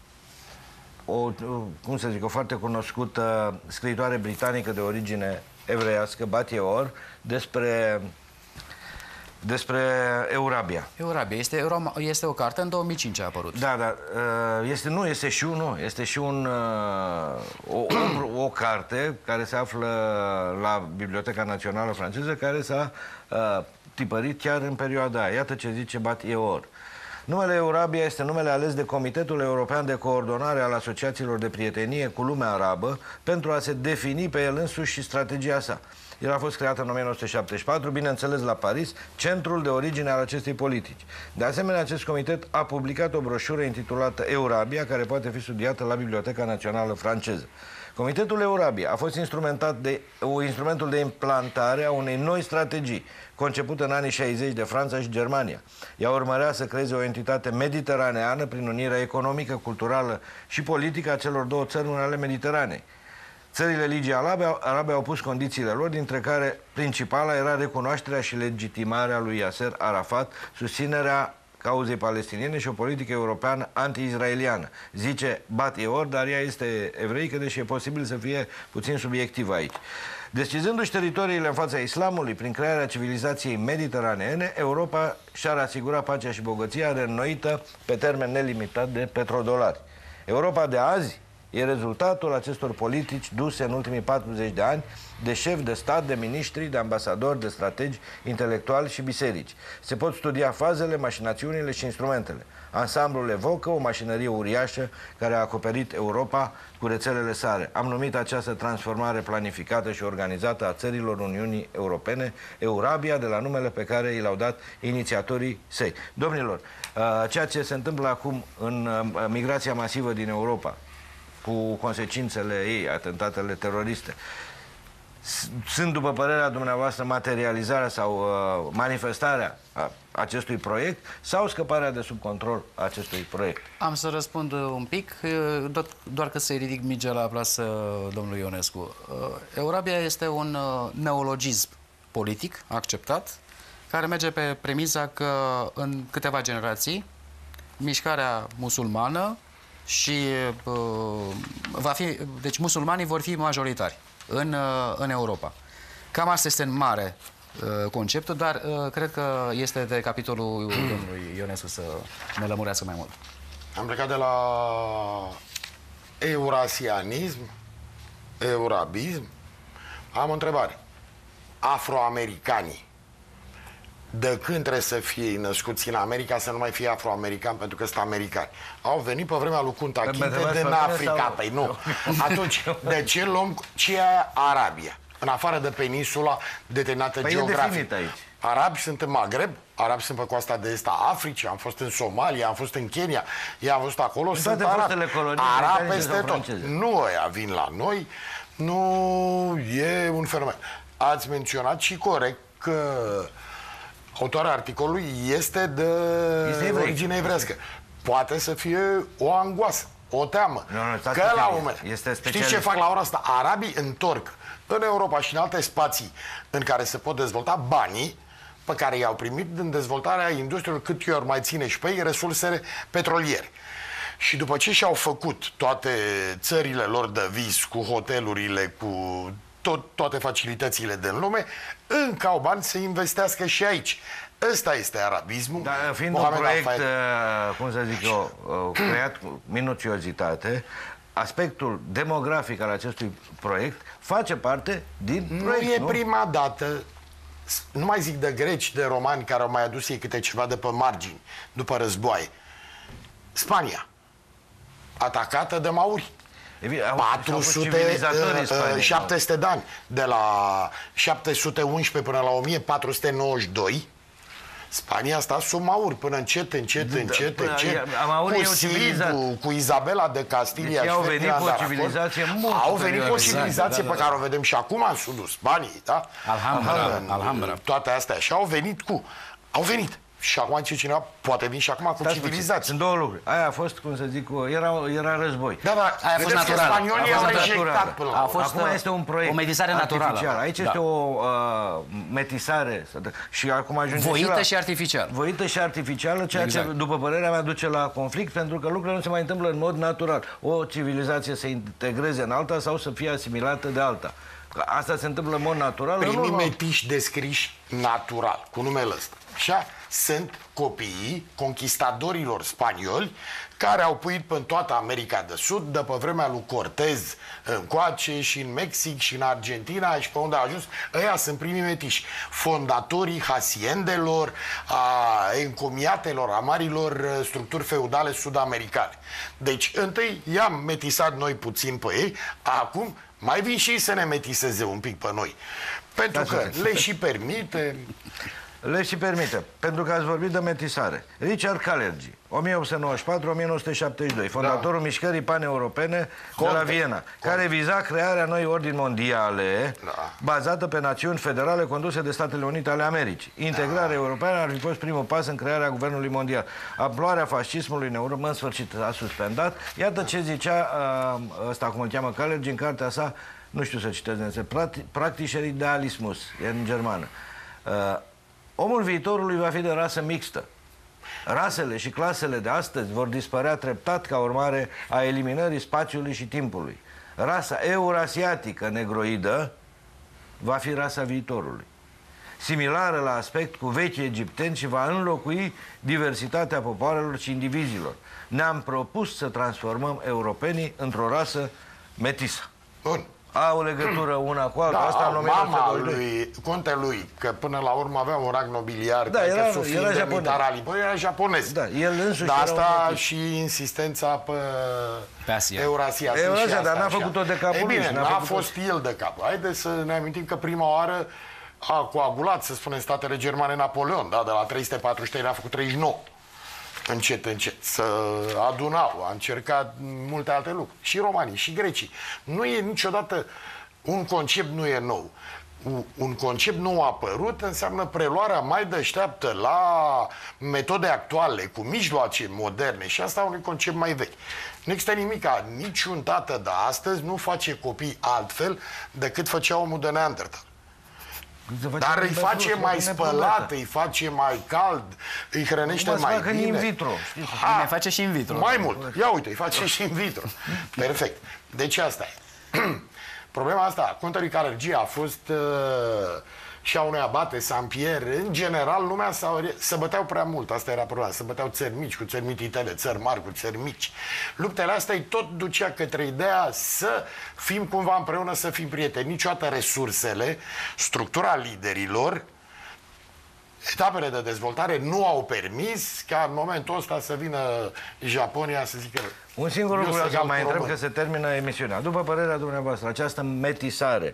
o, cum să zic, o foarte cunoscută scriitoare britanică de origine evreiască, Battie Orr, despre, despre Eurabia. Eurabia este, Euro, este o carte, în două mii cinci a apărut. Da, da. Este, nu, este și un, nu, este și un, o, o, o carte care se află la Biblioteca Națională Franceză, care s-a tipărit chiar în perioada aia. Iată ce zice Battie Orr. Numele Eurabia este numele ales de Comitetul European de Coordonare al Asociațiilor de Prietenie cu lumea arabă pentru a se defini pe el însuși și strategia sa. El a fost creat în o mie nouă sute șaptezeci și patru, bineînțeles la Paris, centrul de origine al acestei politici. De asemenea, acest comitet a publicat o broșură intitulată Eurabia, care poate fi studiată la Biblioteca Națională franceză. Comitetul Eurabia a fost instrumentat de, instrumentul de implantare a unei noi strategii, concepută în anii șaizeci de Franța și Germania. Ea urmărea să creeze o entitate mediteraneană prin unirea economică, culturală și politică a celor două țări ale Mediteranei. Țările Ligii Arabe, Arabe au pus condițiile lor, dintre care principala era recunoașterea și legitimarea lui Yasser Arafat, susținerea cauzei palestiniene și o politică europeană anti-izraeliană. Zice Bat-Eor, dar ea este evreică, deși e posibil să fie puțin subiectiv aici. Deschizându-și teritoriile în fața islamului prin crearea civilizației mediteraneene, Europa și-ar asigura pacea și bogăția reînnoită pe termen nelimitat de petrodolari. Europa de azi e rezultatul acestor politici duse în ultimii patruzeci de ani de șefi de stat, de miniștri, de ambasadori, de strategi, intelectuali și biserici. Se pot studia fazele, mașinațiunile și instrumentele. Ansamblul evocă o mașinărie uriașă care a acoperit Europa cu rețelele sale. Am numit această transformare planificată și organizată a țărilor Uniunii Europene Eurabia, de la numele pe care i l-au dat inițiatorii săi. Domnilor, ceea ce se întâmplă acum în migrația masivă din Europa, cu consecințele ei, atentatele teroriste, sunt, după părerea dumneavoastră, materializarea sau uh, manifestarea a acestui proiect sau scăparea de sub control a acestui proiect? Am să răspund un pic, doar că să-i ridic mingea la plasă domnului Ionescu. Eurabia este un neologism politic acceptat, care merge pe premisa că în câteva generații mișcarea musulmană și uh, va fi, deci musulmanii vor fi majoritari în, uh, în Europa. Cam asta este în mare uh, conceptul, dar uh, cred că este de capitolul domnului Ionescu să ne lămurească mai mult. Am plecat de la eurasianism, eurabism. Am o întrebare. Afroamericanii, de când trebuie să fie născuți în America să nu mai fie afroamericani pentru că sunt americani? Au venit pe vremea lui Kunta Kinte din Africa. Sau... Păi nu. Atunci, de ce luăm ce e Arabia? În afară de peninsula determinată păi geografic. aici. Arabi sunt în Maghreb, arabi sunt pe coasta de est a Africii, am fost în Somalia, am fost în Kenya, i-am văzut acolo, în sunt arabi. Arabi peste tot. Franceze. Nu ăia vin la noi, nu e un fenomen. Ați menționat și corect că autoarea articolului este de este origine evrească. Poate să fie o angoasă, o teamă. Nu, nu, că la un moment, știți ce fac la ora asta? Arabii întorc în Europa și în alte spații în care se pot dezvolta banii pe care i-au primit din dezvoltarea industriilor, cât i-or mai ține și pe ei resursele petroliere. Și după ce și-au făcut toate țările lor de vis, cu hotelurile, cu tot, toate facilitățile din lume, încă au bani să investească și aici. Ăsta este arabismul. Dar fiind un proiect, uh, cum să zic eu, uh, creat cu minuțiozitate, aspectul demografic al acestui proiect face parte din nu proiect, e nu? prima dată, nu mai zic de greci, de romani care au mai adus ei câte ceva de pe margini după războaie. Spania, atacată de mauri. patru sute, șapte sute de ani, de la șapte sute unsprezece până la o mie patru sute nouăzeci și doi. Spania a stat sub mauri până încet, încet, încet, da, încet, cu Sidu, cu Izabela de Castilia. Deci și au venit cu o civilizație mult Au venit cu o civilizație exact, da, pe da, care o vedem și acum în sudul Spaniei, da? Alhambra, Alhambra. Toate astea. Și au venit cu... Au venit. Și acum ce cineva poate veni și acum cu Stați civilizație. Sunt două lucruri. Aia a fost, cum să zic, era, era război. Da, da, aia a fost naturală. Spaniolii au rejectat până la a fost acum este un proiect o metisare naturală. Artificial. Aici da. este o uh, metisare și acum ajunge voită și, la, și artificial. Voită și artificială, ceea exact. ce, după părerea mea, duce la conflict, pentru că lucrurile nu se mai întâmplă în mod natural. O civilizație să integreze în alta sau să fie asimilată de alta. Asta se întâmplă în mod natural. Primii metiși descriși natural, cu numele ăsta. Așa? sunt copiii conquistadorilor spanioli care au puit până toată America de Sud, de pe vremea lui Cortez încoace, și în Mexic, și în Argentina, și pe unde a ajuns. Ăia sunt primii metiși, fondatorii haciendelor, a encomiatelor, a marilor structuri feudale sud-americane. Deci, întâi i-am metisat noi puțin pe ei, acum mai vin și ei să ne metiseze un pic pe noi. Pentru că le și permite... Le și permite, pentru că ați vorbit de metisare. Richard Kalergi, o mie opt sute nouăzeci și patru - o mie nouă sute șaptezeci și doi, fondatorul da. mișcării paneuropene de la Viena, Conte. care viza crearea noi ordini mondiale da. bazată pe națiuni federale conduse de Statele Unite ale Americii. Integrarea da. europeană ar fi fost primul pas în crearea guvernului mondial. Amploarea fascismului în Europa, în sfârșit, a suspendat. Iată ce zicea ăsta, cum îl cheamă, Kalergi, în cartea sa, nu știu să citesc, Praktischer Idealismus, e în germană. Omul viitorului va fi de rasă mixtă. Rasele și clasele de astăzi vor dispărea treptat ca urmare a eliminării spațiului și timpului. Rasa eurasiatică negroidă va fi rasa viitorului, similară la aspect cu vechii egipteni, și va înlocui diversitatea popoarelor și indivizilor. Ne-am propus să transformăm europenii într-o rasă metisă. Bun. Au legătură una cu alta. Da, asta în mama lui, contelui, că până la urmă avea un rang nobiliar, da, era, că era japonez. era japonez. Da, el însuși dar asta un... și insistența pe, pe Asia. Eurasia. Eurasia, dar n-a făcut-o de capul lui. Ei bine, n-a făcut fost el de cap. Haideți să ne amintim că prima oară a coagulat, să spunem, statele germane Napoleon, da, de la trei sute patruzeci și trei a făcut treizeci și nouă. Încet, încet, să adunau, a încercat multe alte lucruri. Și romanii, și grecii. Nu e niciodată, un concept nu e nou. Un concept nou apărut înseamnă preluarea mai deșteaptă la metode actuale, cu mijloace moderne, și asta unui concept mai vechi. Nu există nimica, niciun tată de astăzi nu face copii altfel decât făcea omul de Neandertal. Dar îi face mai spălat, îi face mai cald, îi hrănește mai bine. in vitro. Ha, mai face și in vitro. Mai mult. Ia uite, îi face și in vitro. Perfect. Deci asta e. Problema asta, Contelui Kalergi a fost uh, și a unui abate, Saint-Pierre. În general, lumea se băteau prea mult. Asta era problema. Se băteau țări mici cu țări mititele, țări mari cu țări mici. Luptele astea îi tot ducea către ideea să fim cumva împreună, să fim prieteni. Niciodată resursele, structura liderilor, etapele de dezvoltare nu au permis ca în momentul ăsta să vină Japonia să zică... Un singur lucru să mai întreb, că se termină emisiunea. După părerea dumneavoastră, această metisare,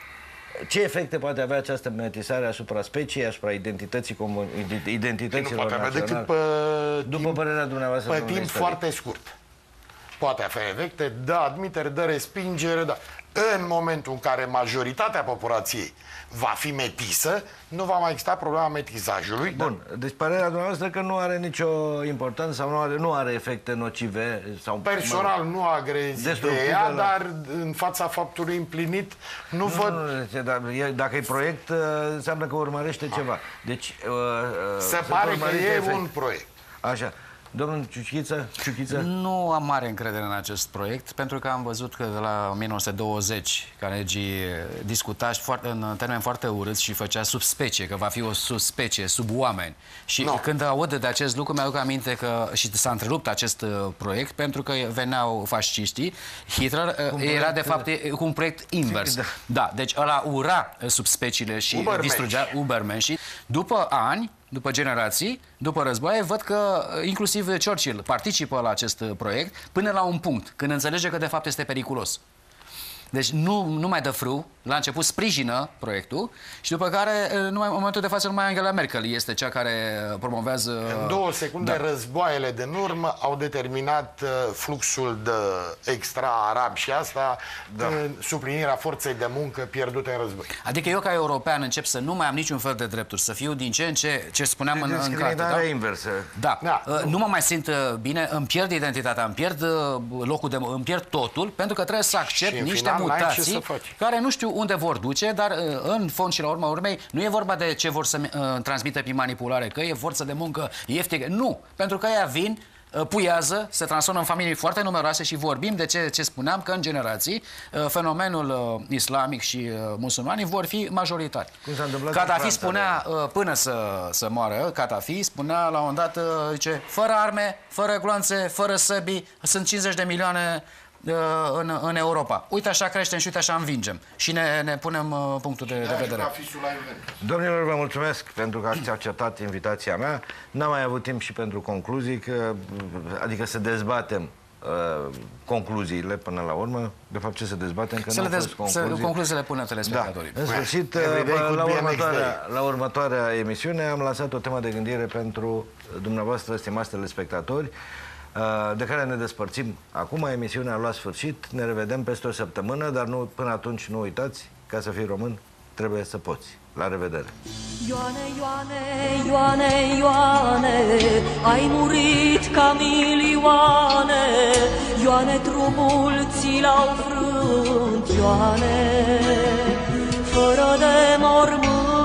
ce efecte poate avea această metisare asupra speciei, asupra identității identităților nu poate avea decât pe După timp, părerea dumneavoastră, pe timp foarte scurt. Poate avea efecte, da, admitere, de respingere, da. În momentul în care majoritatea populației va fi metisă, nu va mai exista problema metizajului. Bun, deci părerea dumneavoastră că nu are nicio importanță sau nu are, nu are efecte nocive? Sau, personal nu agrezi ideea, la... dar în fața faptului împlinit nu, nu văd... Nu, dar dacă e proiect, înseamnă că urmărește ah. ceva. Deci, se pare că e efect. un proiect. Așa. Domnul Ciuchiță, Ciuchiță? Nu am mare încredere în acest proiect, pentru că am văzut că de la o mie nouă sute douăzeci Kalergi discuta foarte, în termeni foarte urâți și făcea subspecie, că va fi o subspecie, sub oameni. Și no. când aud de acest lucru, mi-aduc aminte că și s-a întrerupt acest proiect, pentru că veneau fasciștii. Hitler cum era proiect, de fapt cu un proiect invers. Da. da, deci ăla ura subspeciile și Ubermensch. distrugea Ubermensch. După ani, după generații, după războaie, văd că inclusiv Churchill participă la acest proiect până la un punct, când înțelege că de fapt este periculos. Deci nu, nu mai dă frâu, la început sprijină proiectul și după care, numai, în momentul de față, numai Angela Merkel este cea care promovează... În două secunde, da. războaiele din urmă au determinat fluxul de extra-arab și asta, da. suplinirea forței de muncă pierdute în război. Adică eu, ca european, încep să nu mai am niciun fel de drepturi, să fiu din ce în ce, ce spuneam în, în carte. Da? inversă. Da. da. Nu mă mai simt bine, îmi pierd identitatea, îmi pierd locul de muncă, îmi pierd totul, pentru că trebuie să accept niște mutații care nu știu unde vor duce, dar în fond și la urma urmei nu e vorba de ce vor să uh, transmită prin manipulare, că e forță de muncă ieftină. Nu, pentru că ea vin puiază, se transformă în familii foarte numeroase și vorbim de ce, ce spuneam, că în generații fenomenul islamic și musulmanii vor fi majoritari. Gaddafi spunea, până să, să moară, Gaddafi spunea la un moment dat, zice, fără arme, fără gloanțe, fără săbii, sunt cincizeci de milioane în, în Europa. Uite așa creștem și uite așa învingem. Și ne, ne punem uh, punctul de, de vedere. Domnilor, vă mulțumesc pentru că ați acceptat invitația mea. N-am mai avut timp și pentru concluzii, că, adică să dezbatem uh, concluziile până la urmă. De fapt, ce să dezbatem? Că să le dez... concluzii. concluziile până telespectatorii. Da. În sfârșit, la următoarea, la următoarea emisiune am lansat o temă de gândire pentru dumneavoastră, stimați telespectatori, de care ne despărțim acum. Emisiunea a luat sfârșit. Ne revedem peste o săptămână, dar nu, până atunci nu uitați, ca să fii român, trebuie să poți. La revedere! Ioane, Ioane, Ioane, Ioane, ai murit ca milioane, Ioane, trupul ți l-au frânt, Ioane, fără de mormânt.